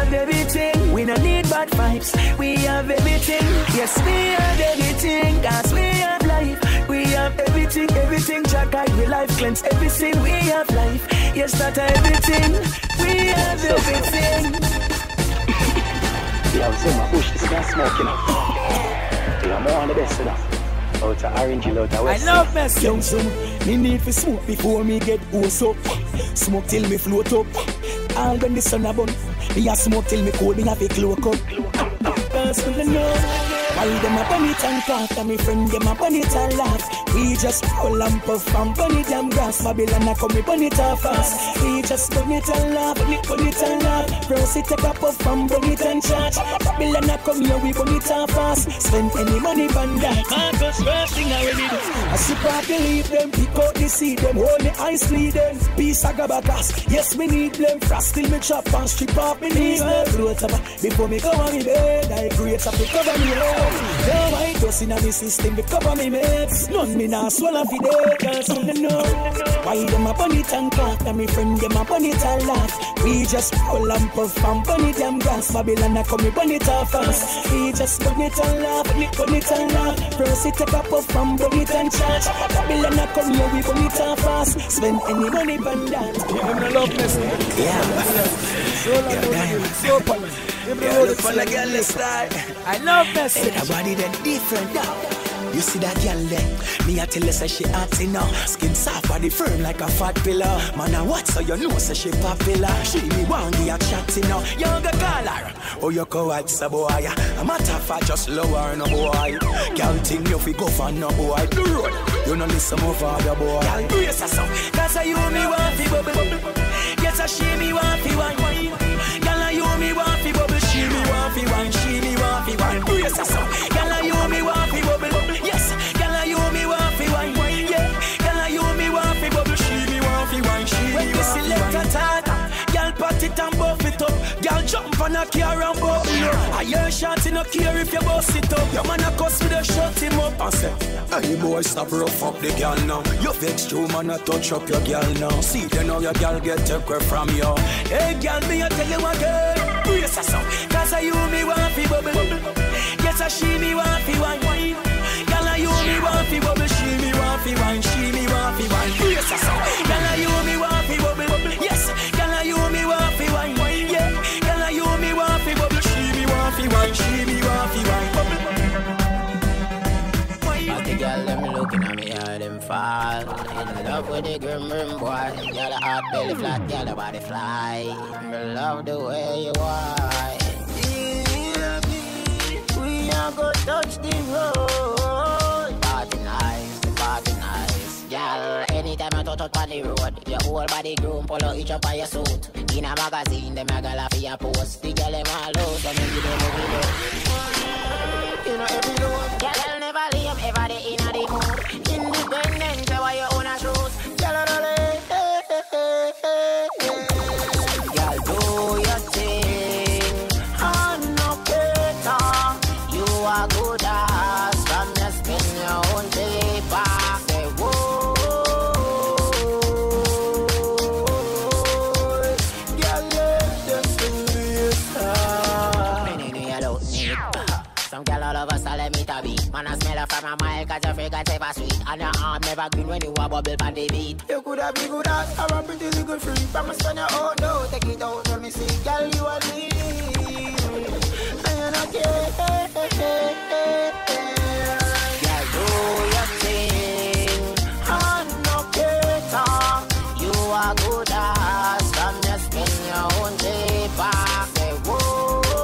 have everything. We don't need bad vibes. We have everything. Yes, we have everything. Cause we have life. We have everything, everything. Jack guide we life cleanse everything. We have life. Yes, that's everything. We have everything. Yeah, I was saying my bush is not smoking. Yeah, I'm more on the best enough. Out of orange, out of west. I love mess. Young son, me need to smoke before me get hose up. Smoke till me float up. All when the sun a burn, me a smoke till me cold, me have a cloak up. Cause from the north, while them a burn it and talk, and me friend them a burn it and laugh. We just roll and puff and burn it and grass. Babylon a come, me burn it off fast. We just burn it and laugh, burn it and laugh. Proceed take a puff and burn it and charge. Babylon a come here, we burn it off fast. Spend any money on that. Marcus first thing I really do. I super believe them, pick out the seed them, hold the ice lead them. Peace a gabakas, yes we need them. Frost till me chop and strip off me knees. Float up before me go on me bed. I pray to cover me head. No white dust in a me system, me cover me mates. None me nah swallow fi dead, girls from the north. Why them a burn it and talk, and me friend them a burn it and laugh. We just roll and puff and burn it and grass. Babylon a come, me burn it off fast. We just burn it and laugh, burn it and laugh. Proceed take a puff and burn it and charge. Babylon a come here, we burn it off fast. Spend any money on that. I'm a love mess. Yeah, so fun. Yeah, look for the girl, let's start. I love message. Her body then different now. You see that girl there? Me a tell her say she hot enough. Skin soft, body firm like a fat pillar. Man a what so you know say she popular. She me want give a chat enough. You go call her. Oh you go out so boy. A matter of fact just lower no boy. Girl think you fi go for no boy. The road. You know listen more for the boy. Girl brace yourself. Cause I you me want fi bubble. Yes I she me want fi wine. Girl I you me want fi bubble. She me want fi wine. She me want fi wine. Brace yourself. Girl I you me want fi bubble. Yes, girl, you me want fi wine. Yeah, girl, you me want fi bubble. She me want fi wine. She me want fi wine. Girl, pat it and buff it up. Girl, jump on a car and bubble up. I hear shot no care if you bust it up. Your man a cuss with a shut him up and say, hey boy, stop rough up the girl now. You vex true man a touch up your girl now. See then how your girl get take away from you. Hey girl, me a tell you again. Brace yourself, cause you me want fi bubble. Yes, I she me want fi wine. You me want fi bubble, she me want fi wine, she me want fi wine. Yes, girl, you me want fi bubble. Yes, girl, you me want fi wine. Yeah, girl, you me want fi bubble, she me want fi wine, she me want fi wine. As the girl them looking at me, hear them fall. In love with the grim boy. Girl, the heart belly flat, girl, the body fly. Me love the way you are. Yeah, we are gonna touch the road. Party nice, girl. Anytime I touch up on the road, your whole body groom, pull each up on your suit. In a magazine, them a girl for your post. The girl them all out, so me give them a video. You know every load, girl never leave, ever they in a the mood. Independent, you wear your own shoes. Girl, girl, do your thing. On no cater, you are good ass. From your spin your own paper. Some girl all of us all let me to beat. Man, I smell her from a mile cause your fragrance ever sweet. And your arm never green when you a bubble pan the beat. You coulda be good ass or a pretty little freak. From a son your own no, take it out let me see. Girl, you a lead. And you not care. Girl, do your thing. And no cater. You a good ass. From your spin your own paper. Say whoa.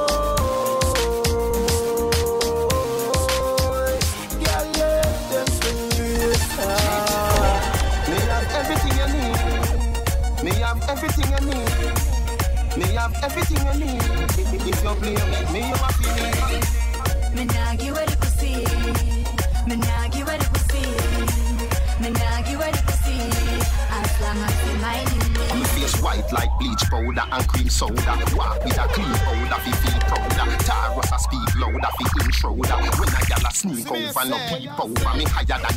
Everything you need, me have everything you need. If you play with me, you are feeling. Me nah give away the pussy. Me nah give away the pussy. Me nah give away the pussy. As long as you mind me. My face white like bleach powder and cream soda. Walk with a clean powder, fi feel prouder. Taros a speak louder, fi intro. When a gyal a sneak over, no peep over. Me higher than the peak.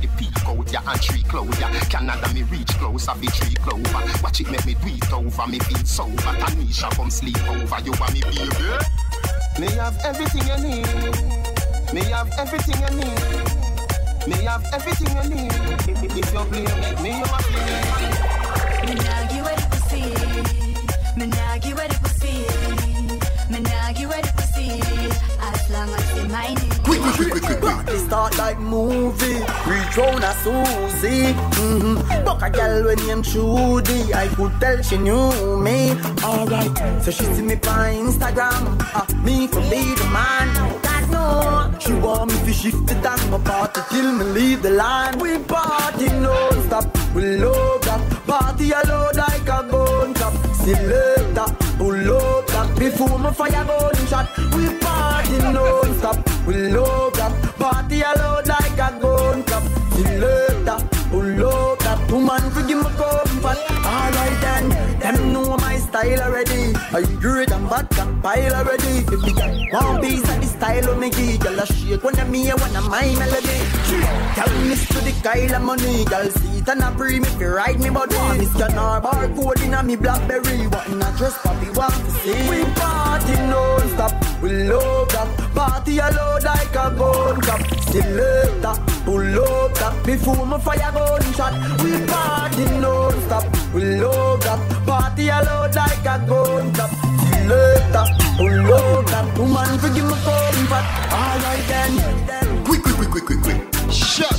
out ya and tree close ya. Canada me reach close of the tree clover. Watch it make me do it over, me feel sober. Tanisha come sleep over, you want me baby? Me have everything you need. Me have everything you need. Me have everything you need. If you play with me, you a play. Me nah give away the pussy. Me nah give away the pussy. Me nah give away the pussy. As long as you mind it. Quick. It start like movie. Reach round a Susie. Buck a girl when named Trudy. I could tell she knew me. Alright, so she see me on Instagram. Me for be the man. God no. She want me to shift the tango party till me leave the land. We party non-stop. We love that. Party alone like a gun trap. Selector, pull up that. Before my fire gun shot. We party non-stop. We love that. Party alone like a gun trap. Selector, pull up that. Woman forgive me comfort. Alright then, them know my style already. I great and bad can pile already. If we got one piece of the style of me key, girl a shake when I'm here, when I'm my melody. Tell me to the Kyle of money, girl see it and a pre me if you ride me body. Miss Canard barcode in a me Blackberry. What in a dress papi want to see? We party non-stop, we love that. Party alone like a gun trap. Selector, pull up that. Before my fire gun shot. We party non-stop, we love that. Party alone like a gun trap. Selector, pull up that. Woman forgive me comfort. Alright then. Quick. Shut.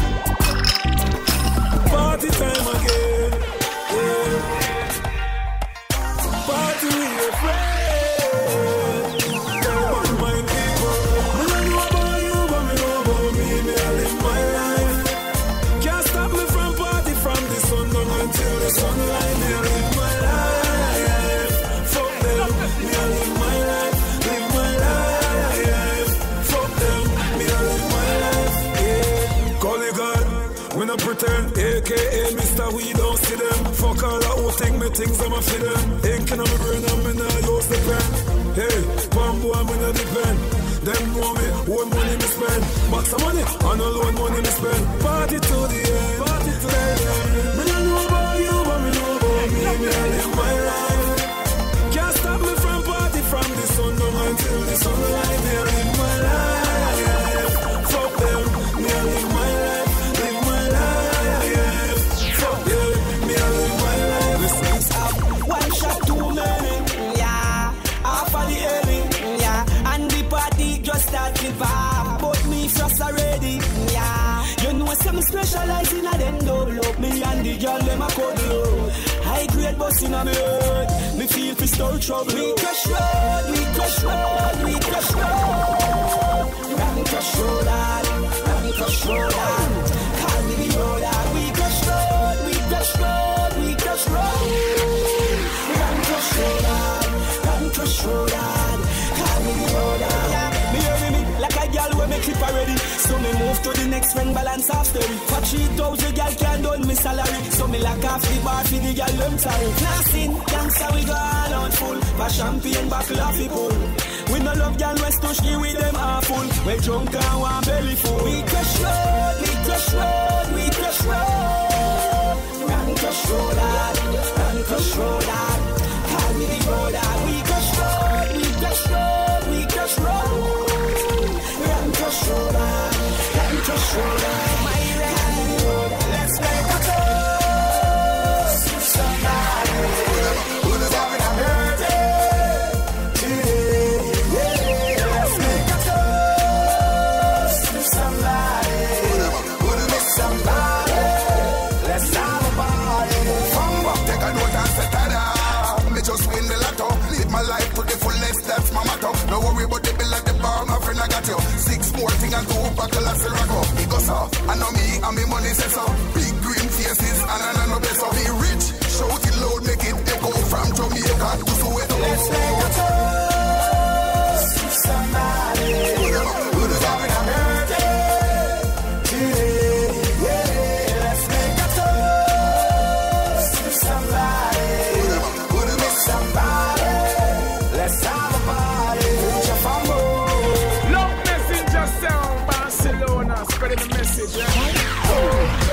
Party time again. Party with your friends. Don't mind people. Me don't know about you, but me know about me. Me I live my life. Can't stop me from party from the sun down until the sunlight. Me I live my life. Fuck them. Me I live my life. Live my life. Fuck them. Me I live my life. Yeah. Call it God. We not pretend, aka Mr. We don't see them. Fuck all the whole thing, me things I'm a feed them. Ink in my brain and me nah use the pen. Hey, bamboo and me nah depend. Them know me, own money me spend. Box of money, and alone money me spend. Party to the end, party to the end. Me don't know about you, but me know about me. Me I live my life. Can't stop me from party from the sun down until the sunlight. Me I live my life. Fuck them, me I live my life. One shot too many, yeah. Half of the enemy, yeah. And the party just start to vibe. But me frost already, yeah. You know some specialize in a them double up. Me and the girl them a cuddle. High grade bus in a me head. Me feel fi start trouble. We crush road, we crush road, we crush road. Run crush road, run crush road. Call me the road, we crush road, we crush road, we crush road. Run crush road, call me the road. Me hear me like a girl when me clip already. So me move to the next when balance after it. For 3,000 girl can't done me salary. So me lock off the bar for the girl them sorry. Classing, gangsta we go all out full. For champagne buckle off the pool. We no love girl west to ski with them half full. We drunk and one belly full. We crush road, we crush road, we crush road. Run crush road, run crush road. Call me the road, we crush road, we crush road, we crush road. Run crush road, run crush road. My road, let's make a toast to somebody. Who's having a birthday today? Yeah, let's make a toast to somebody. Miss somebody, let's have a party. Take a note and set it up. Me just win the lotto. Live my life to the fullest, that's my motto. No worry about the bill at the bar, my friend I got you. 6 more things and 2 buckle of Sirocco. It goes off, I know me and me money says so. Big green faces and I know best of be rich. Shout it loud, make it echo from Jamaica to Soweto. Let's make a toast to somebody. Who's having a birthday today? Yeah, let's make a toast to somebody. Miss somebody. Let's have a party. Put your fambo. Love messenger sound Barcelona, spreading the message. Yeah?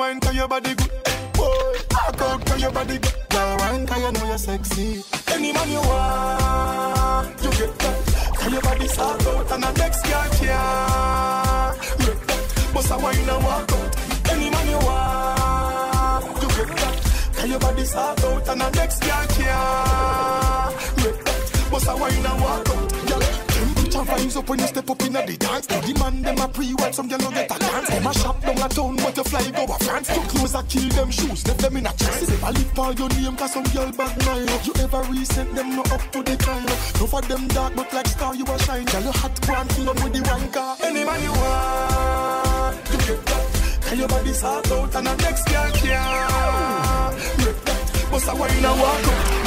wine, cause your body good. Boy, back out, cause your body good. Girl, wine, cause you know you're sexy. Any man you want, you get that. Cause your body start out, and the next girl can't make that. Bust a wine and walk out. Any man you want, you get that. Cause your body start out, and the next girl can't make that. Bust a wine and walk out. Rise up when you step up in the dance. The man them a pre-wipe, some girl no get a dance. Them a shop down a town, but you fly go a France. Your clothes a kill them shoes, left them in a chest. I live for your name, cause some girl back nine. You ever resent them, no up to the time. No for them dark, but like star you a shine. Girl you hot, go and fill up with the wine car. Any man you want, you get that. Cause your body start out, and the next girl can't make that. Bust a wine and walk out.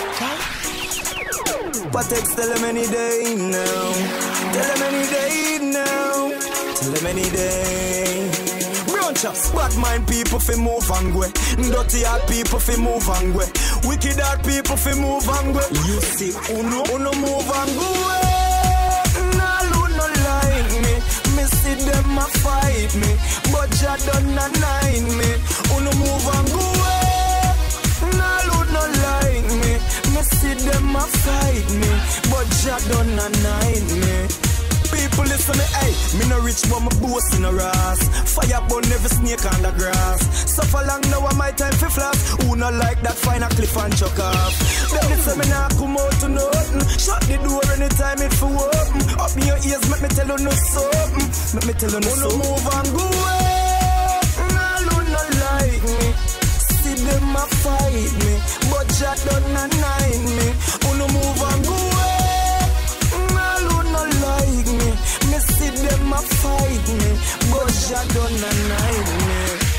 But text tell them any day now. Tell them any day now. Tell them any day. Brunches, bad mind people fi move and go. Dirty heart people fi move and go. Wicked heart people fi move and go. You see, uno move and go. Nah, no like me. Me see them a fight me, but ya done a nine me. Uno move and go. Nah, no like me. Me see them a fight me, but ya done a nine me. People listen me, hey, me no rich but my boss in a ras. Fire burn every snake on the grass. Suffer long now my time for flash. Who not like that, find a cliff and chuck off. Then they say me nah come out to nothing. Shut the door anytime it for open. Up in your ears, make me tell you no something. Make me tell you no something. Move and go away. Nah, no like me. See them a fight me, but ya done a nine me. Uno move and go away. Nah, no like me. Me see them a fight me, but ya done a nine me.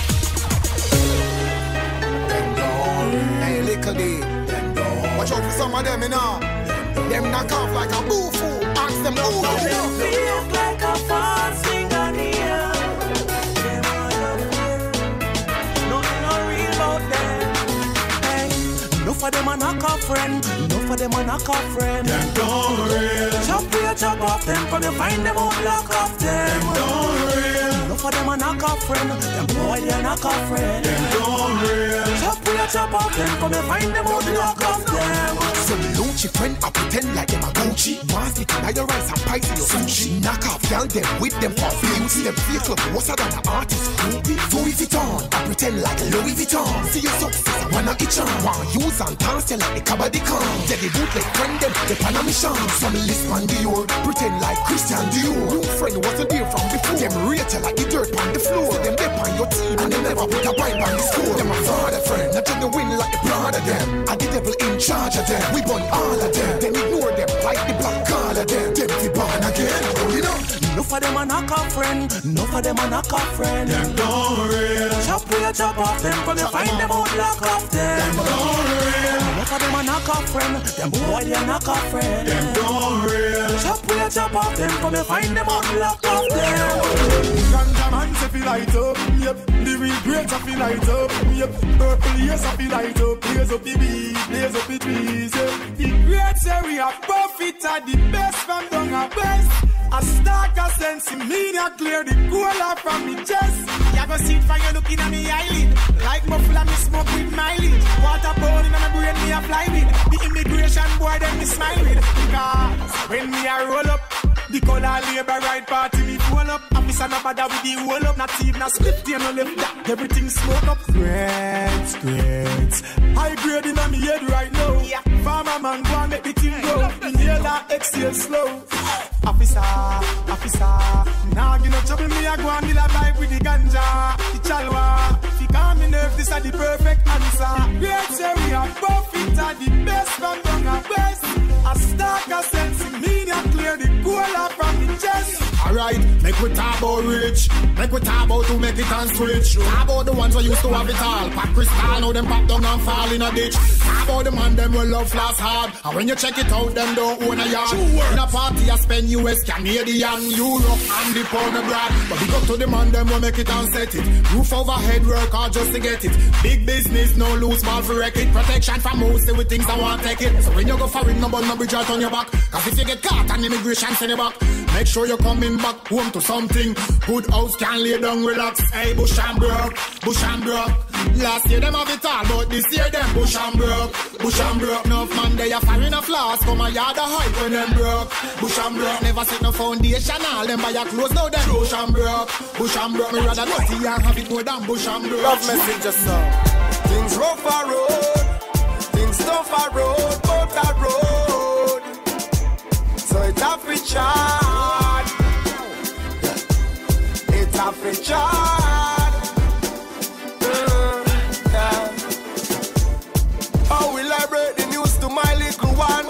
Them down, hey little D. Them down. Watch out for some of them, you know. Them knock off like a boo-foo. Ask them who you know. Feels like a fast fingernail. Enough of them a knock off friend. Enough of them a knock off friend. Them don't real. Chop you chop off them. Come you find them out lock off them. Them don't real. Enough of them a knock off friend. Them boy they a knock off friend. Them don't real. Chop you chop off them. Come you find them out lock off them. Some Lucci friend I pretend like them a Gucci. Mask it in your rice and pies in your sushi. Knock off y'all them with them for beauty. Them fake up what's than an artist groupie. Louis Vuitton I pretend like Louis Vuitton. See your success I wanna itch on. Want use and dance you like the Cabadi Khan. Yeah, the bootleg friend them, the Panamishan. Some list man Dior, pretend like Christian Dior. New friend wasn't there from before. Them rate you like the dirt on the floor. See them dip on your team and they never put a pipe on the score. Them a father friend, not to the win like the blood of them. And the devil in charge of them. We burn all of them, then ignore them like the black call of them. Them be born again, you know. Enough of them a knock off friend. Enough of them a knock off friend. Them don't real. Chop you chop off them. Come you find them out lock off them. Them don't real. Enough of them a knock off friend. Them boy they a knock off friend. Them don't real. Chop you chop off them. Come you find them out lock off them. Ganja man say feel light up. Yep. The real grades I feel light up. Yep. Purple ears I feel light up. Blaze up the beat, blaze up the trees. Yep. The grades say we are perfect at the best from down our best. A stark a sense in me, I clear the cola from me chest. You go see it for you looking at me eyelid. Like muffler me smoke with mileage. Water pouring in my brain me a fly with. The immigration boy them me smile with. Because when me a roll up, the color labor right party me pull up. Officer no bother with the roll up. Not even a split tail no left that. Everything smoke up. Great, great. High grade in me head right now. Yeah. Farmer man go and make the thing go. Inhale and exhale slow. Officer, now you know trouble me, I go and deal a vibe with the ganja, the chalwa. If you calm me nerve, this is the perfect answer. Great say we are perfect at the best from down our best. A stark a sense in me, I clear the cola from the chest. Alright, make we talk about rich. Make we talk about to make it and switch. Talk about the ones who used to have it all. Pop crystal, now them pop down and fall in a ditch. Talk about the man, them will love last hard. And when you check it out, them don't own a yard. In a party, I spend US, Canadian, Europe, and the pound abroad. But big up to the man, them will make it and set it. Roof overhead, work hard just to get it. Big business, no loose ball for wreck it. Protection from most with things I want take it. So when you go for it, no bun, no bridge out on your back. Cause if you get caught and immigration send you back. Make sure you're coming back home to something. Good house can lay down, relax. Hey, bush and broke, bush and broke. Last year them have it all, but this year them bush and broke, bush and broke. Enough man they are firing a flask, come a yard a hype when them broke. Bush and broke, never set no foundation, all them buy a clothes now them bush and broke, bush and broke. Me rather dirty and have it more than bush and broke. Love message just now. Things rough a road, things tough a road, but a road. So it's a free charge, it's a free charge. How will I break the news to my little one?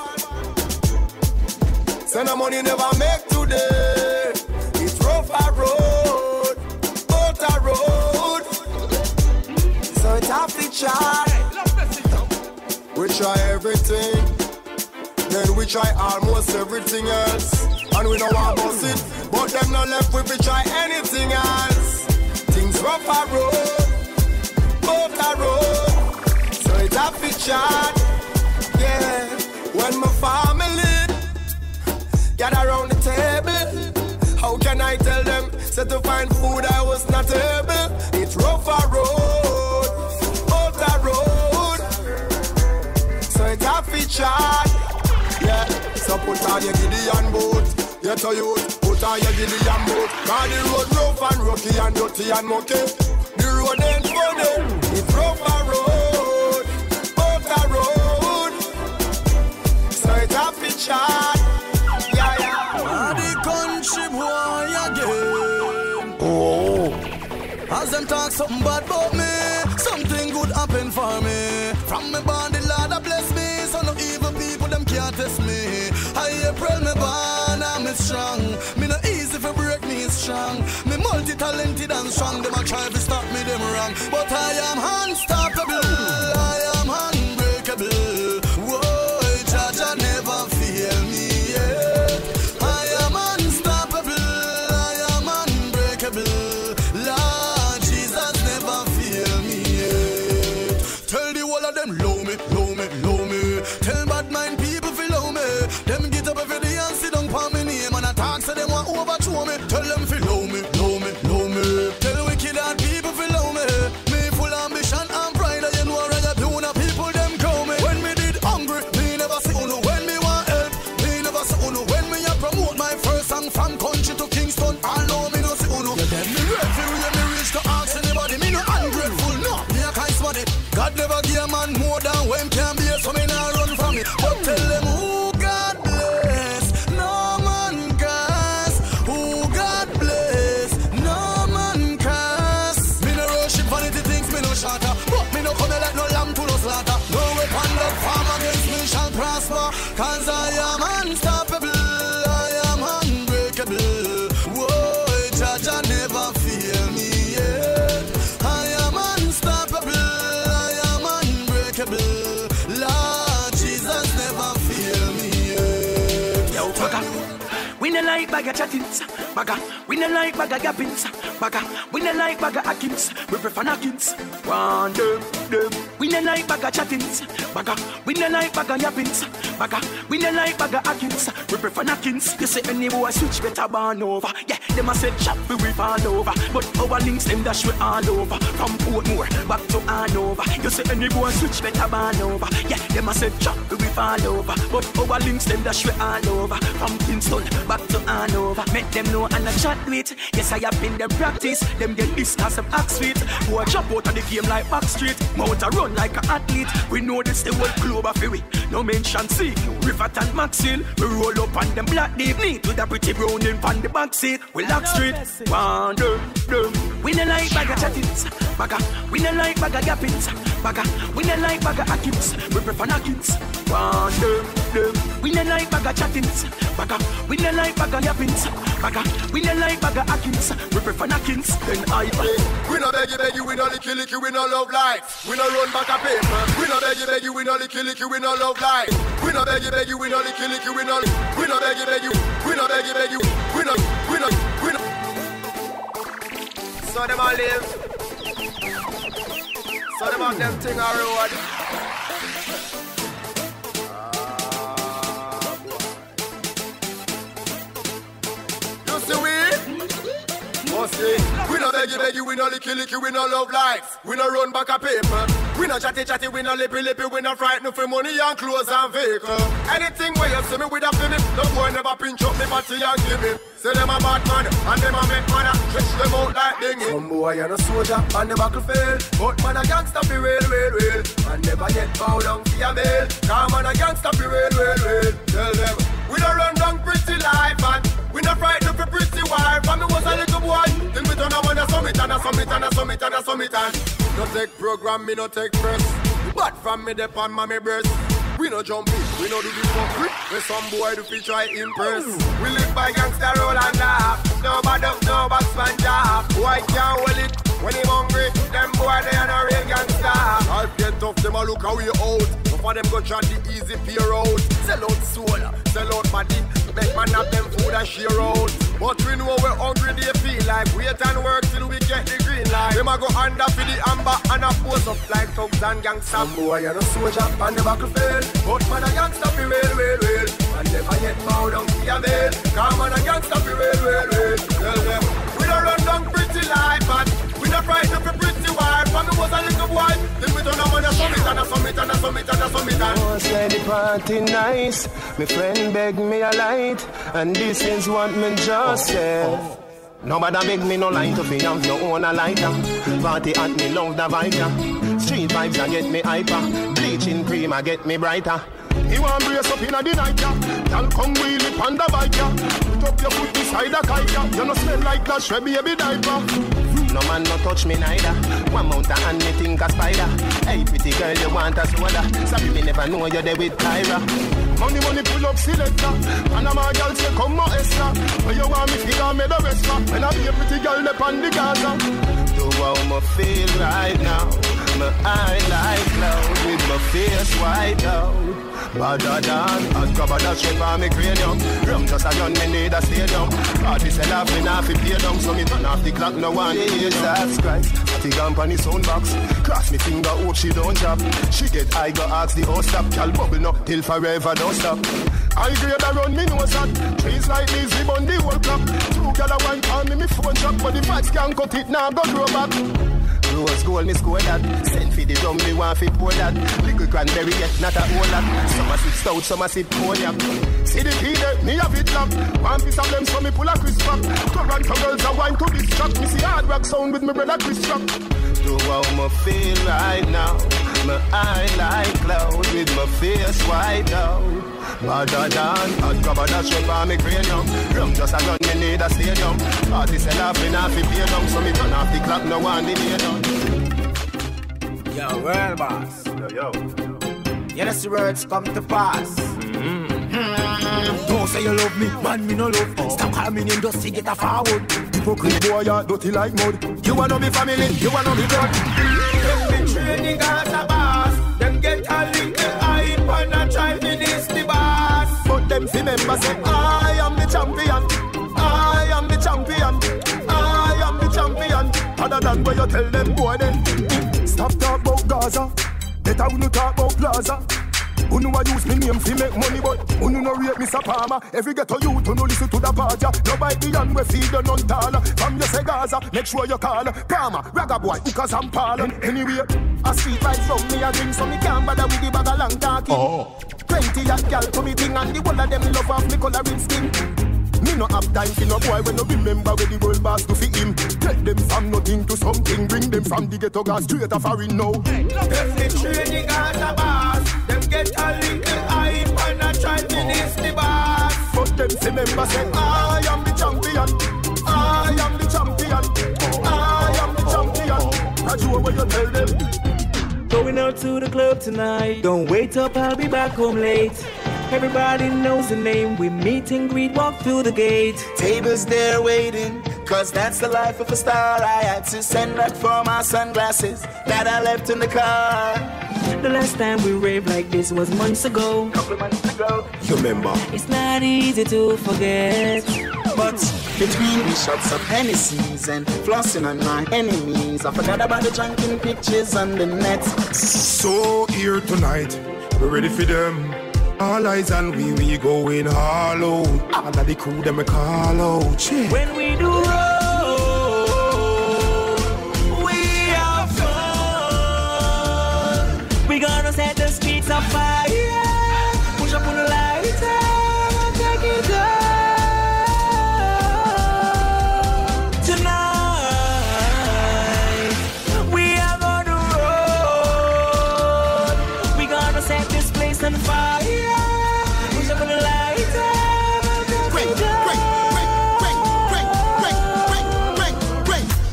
Send the money never make today. It's rough a road, but a road. So it's half the charge. We try everything, then we try almost everything else. And we know want bust it, but them not left we try anything else. Things rough a road, but a road. So it's half the charge. Yeah, when my family gather around the table, how can I tell them? Said to find food I was not able. It's rough a road, out a road. So it's a feature. Yeah, so put on your Gideon boot. Get a youth, put on your Gideon boot. Cause the road rough and rocky and dirty and mucky. The road ain't funny. It's rough a road, out a road. So it's a feature. Country boy again. Oh, as them talk something bad about me, something good happen for me. From me born, the Lord a bless me, so no evil people them can't test me. I April me born, I'm strong. Me no easy for break me strong. Me multi-talented and strong. Them a try to stop me, them wrong, but I am unstoppable. I am unbreakable. Whoa, Jaja never fail me. Lord Jesus never fail me yet. Tell the whole of them low me, low me, low me. Tell bad mind people feel low me. Them get up every day and sit down for me name and attack so them want overthrow me. Tell them feel low me, low me, low me. Tell wicked hard people feel low me. Me full ambition and pride, you know I got doing people them call me. When me did hungry, me never see uno. When me want help, me never see uno. When me a promote my first song from country to Kingston, I know me no see uno. God never give a man more than when can be, so me not run from it. But tell them who God bless, no man curse. Who God bless, no man curse. Me no worship vanity things, me no shatter. But me no come like no lamb to no slaughter. No weapon that form against me shall prosper. Cause I am unstoppable, I am unbreakable. Whoa, Jaja never fail me yet. I am unstoppable, Lord Jesus never fail me yet. Yo, Baga, we no like Baga chattings. Baga, we no like Baga gappings. Baga, we no like Baga akins. We prefer nakins. One them. We no like Baga chattings. Baga, we no like Baga yappings. Baga, we no like Baga akins. We prefer nakins. You say any boy switch better burn over. Yeah, them a say chop we fall over. But our links them dash we all over. From Portmore back to Hanover. You say any boy switch better burn over. Yeah, them a say chop we fall over. But our links them dash we all over. From Kingston back to Hanover. Make them know and I chat with. Yes, I have been them practice. Them get this cause of axe feet. Boy jump out of the game like Backstreet. Mount a run like an athlete. We know this the whole club of we. No mention C, Rivet and Maxfield. We roll up on them black deep neat with a pretty brown in on the back seat. We lock street. One them. We no like Baga chattings. Baga, we no like Baga gappings. Baga, we no like Baga akins. We prefer nakins. One them. We no like Baga chattings. Baga, we no like Baga yappings. Baga, we no like Baga akins. We prefer nakins. Then I we no beggy, we no licky, we no love life. We no run back a paper. We no beggy, we no licky, we no love life. We no beggy, we no licky, we no. We no beggy, we no beggy, we no. So them all live. So them have them thing a road. see. We no beggy, we no licky, we no love life. We no run back a paper. We no chatty, we no lippy, we no frightened for money and clothes and vehicle. Anything where you see me with a finish, no boy never pinch up me body and give me. Say them a bad man, and them a make man, stretch them out like dingy. Some boy and a soldier, and the battlefield. But man a gangsta be real. And never yet bow down for your bail. Come on a gangsta be real. Tell them, we don't run down pretty life, and we not frightened for pretty wife. And me was a little boy, till we turn on a summit and a summit. No take program, me no take press. But from me dep on mommy breast. We no jump in, we no do the fuck. Where some boy do fi try impress. We live by gangsta roll and laugh. No bad up, no backsman job. Boy can't hold it when he hungry. Them boy they are no real gangsta. Life get tough, them a look how we out. Some of them go try the easy peer out. Sell out soul, sell out body. Make man have them food and share out. But we know we're hungry, they feel like wait and work till we get the green light. Them a go under for the amber and a pose up like thugs and gangsta. Some boy and a soldier on the battlefield. But man a gangsta be real. And never yet bow down to your bail. Come on a gangsta be real. Tell them, we don't run down pretty life, but we not frightened for pretty wife. And me was a little boy, then we turn up on a summit and a summit. Oh, say the party nice. My friend beg me a light, and this is what me just said. Nobody beg me no light if you have your own a lighter. Party at me love the vibe, yeah. Street vibes a get me hyper. Bleaching cream a get me brighter. You want brace up in the night, yeah. Y'all come wheel it on the bike, yeah. Put up your foot beside the kite, yeah. You no smell like that shred baby diaper. No man no touch me neither. One mount a hand me think a spider. Hey pretty girl you want a soda. Sorry me never know you're there with Tyra. Money pull up selector. And a my girl say come more extra. When you want me figure me the rest for. When I be a pretty girl up on the Gaza. Do how me feel right now. My eye like cloud with my face white out. Badder than I'd grab a dash shape on me cranium. Rum just a gun, me need a stadium. Party sell off, me not fi pay down. So me turn off the clock, no one Jesus Christ. Party gump on the sound box. Cross me finger, hope she don't drop. She get high, go ask the host stop. Cal bubble no, till forever don't stop. I grade around me nose that. Trees like these, we bun the whole clock. Two gal a wine call me phone drop. But the vibes can't cut it, now go grow back. Rose gold, me score that. Send for the drum, me want fi pour that. Little cranberry, yet not a whole lot. Some a sip stout, some a sip cognac. See the key there, me have it locked. One piece of them, so me pull a crisp back. Toronto girls a wine to distract. Me see hard rock sound with me brother Chris Rock. Do how me feel right now. My eye like cloud with my face white out. Badder than I'd grab a dash up on me cranium. Rum just a gun, me need a stadium. Party sell off, me not fi pay down. So me turn off the clock, no one the day down. Yo, world boss. Yo. Yeah, that's the words come to pass. Don't say you love me, man, me no love. Stop calling me name, just to get a forward. Hypocrite boy, you dirty like mud. You wanna be family, you wanna be blood. Them be training as a boss. Them get a little hype and a try finish the boss. But them fi member say, I am the champion. I am the champion. I am the champion. Other than where you tell them boy then. Stop talk about Gaza. Better we no talk about Plaza. Unu a use me name fi make money, but unu no rate Mr. Palmer. Every ghetto youth unu listen to the Baja. No bite the hand we feed you none taller. From you say Gaza, make sure you call Palmer, Ragga boy, hookers and Paul. Anyway, a street vibes from me a drink, so me can't bother with the bag of long talking. 20 a gal to me thing, and the whole of them love off me coloring skin. Me no have time for no boy when no remember where the world boss to fit him. Take them from nothing to something, bring them from the ghetto gas straight a foreign now. Them the training as a boss. Them get a little hype and a try to finish the boss. But them say member say, I am the champion. I am the champion. I am the champion. That's what you tell them. Going out to the club tonight. Don't wait up, I'll be back home late. Everybody knows the name. We meet and greet, walk through the gate. Tables there waiting, cause that's the life of a star. I had to send back for my sunglasses that I left in the car. The last time we raved like this was months ago. Couple months ago. You remember? It's not easy to forget. But between the shots of Hennessy's and flossing on my enemies, I forgot about the drunken pictures on the net. So here tonight, we're ready for them. All eyes and we going all out. All of the crew them we call out. When we do roll,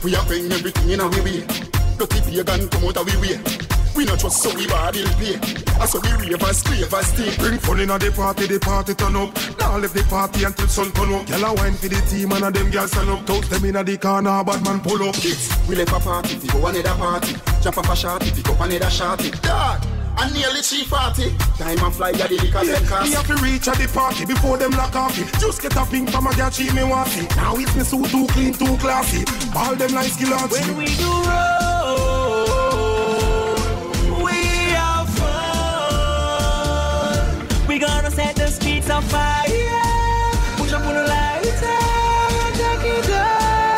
We are paying everything in our way. Dirty pagan come out of we way. We not just so we bad will pay. I saw we rave and scrape and stay. Bring fun in the party turn up. Now leave the party until sun come up. Gyal a wine for the team and them gyal stand up. Toast them in the corner, bad man pull up. Kids, we left a party, we go another party. Jump up a shorty, pick up another shorty. Dad, I nearly cheap party. Time and fly, ya the liquor them cast. Me have to reach at the party before them lock off it. Just get a pink from a girl, she me want it. Now it's me so too clean, too classy. All them like skill on. When we do roll, we have fun. We gonna set the streets on fire. Push up on the lights and take it down.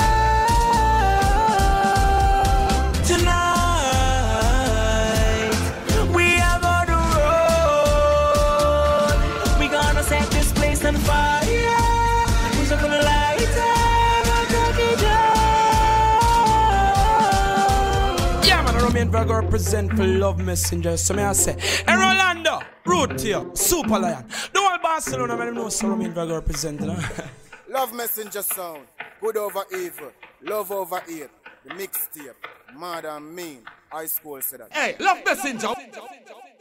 Tonight, we are gonna roll. We gonna set this place on fire. Push up on the lights and take it down. Yeah, man, Romain Virgo represent for Love Messenger. So may I say, hey, Rolando, Root here, Super Lion. The whole Barcelona, man, know so Romain Virgo represent, you know? Love Messenger sound, good over evil, love over hate. The mixtape, mad and mean, high school said that. Hey, Love Messenger.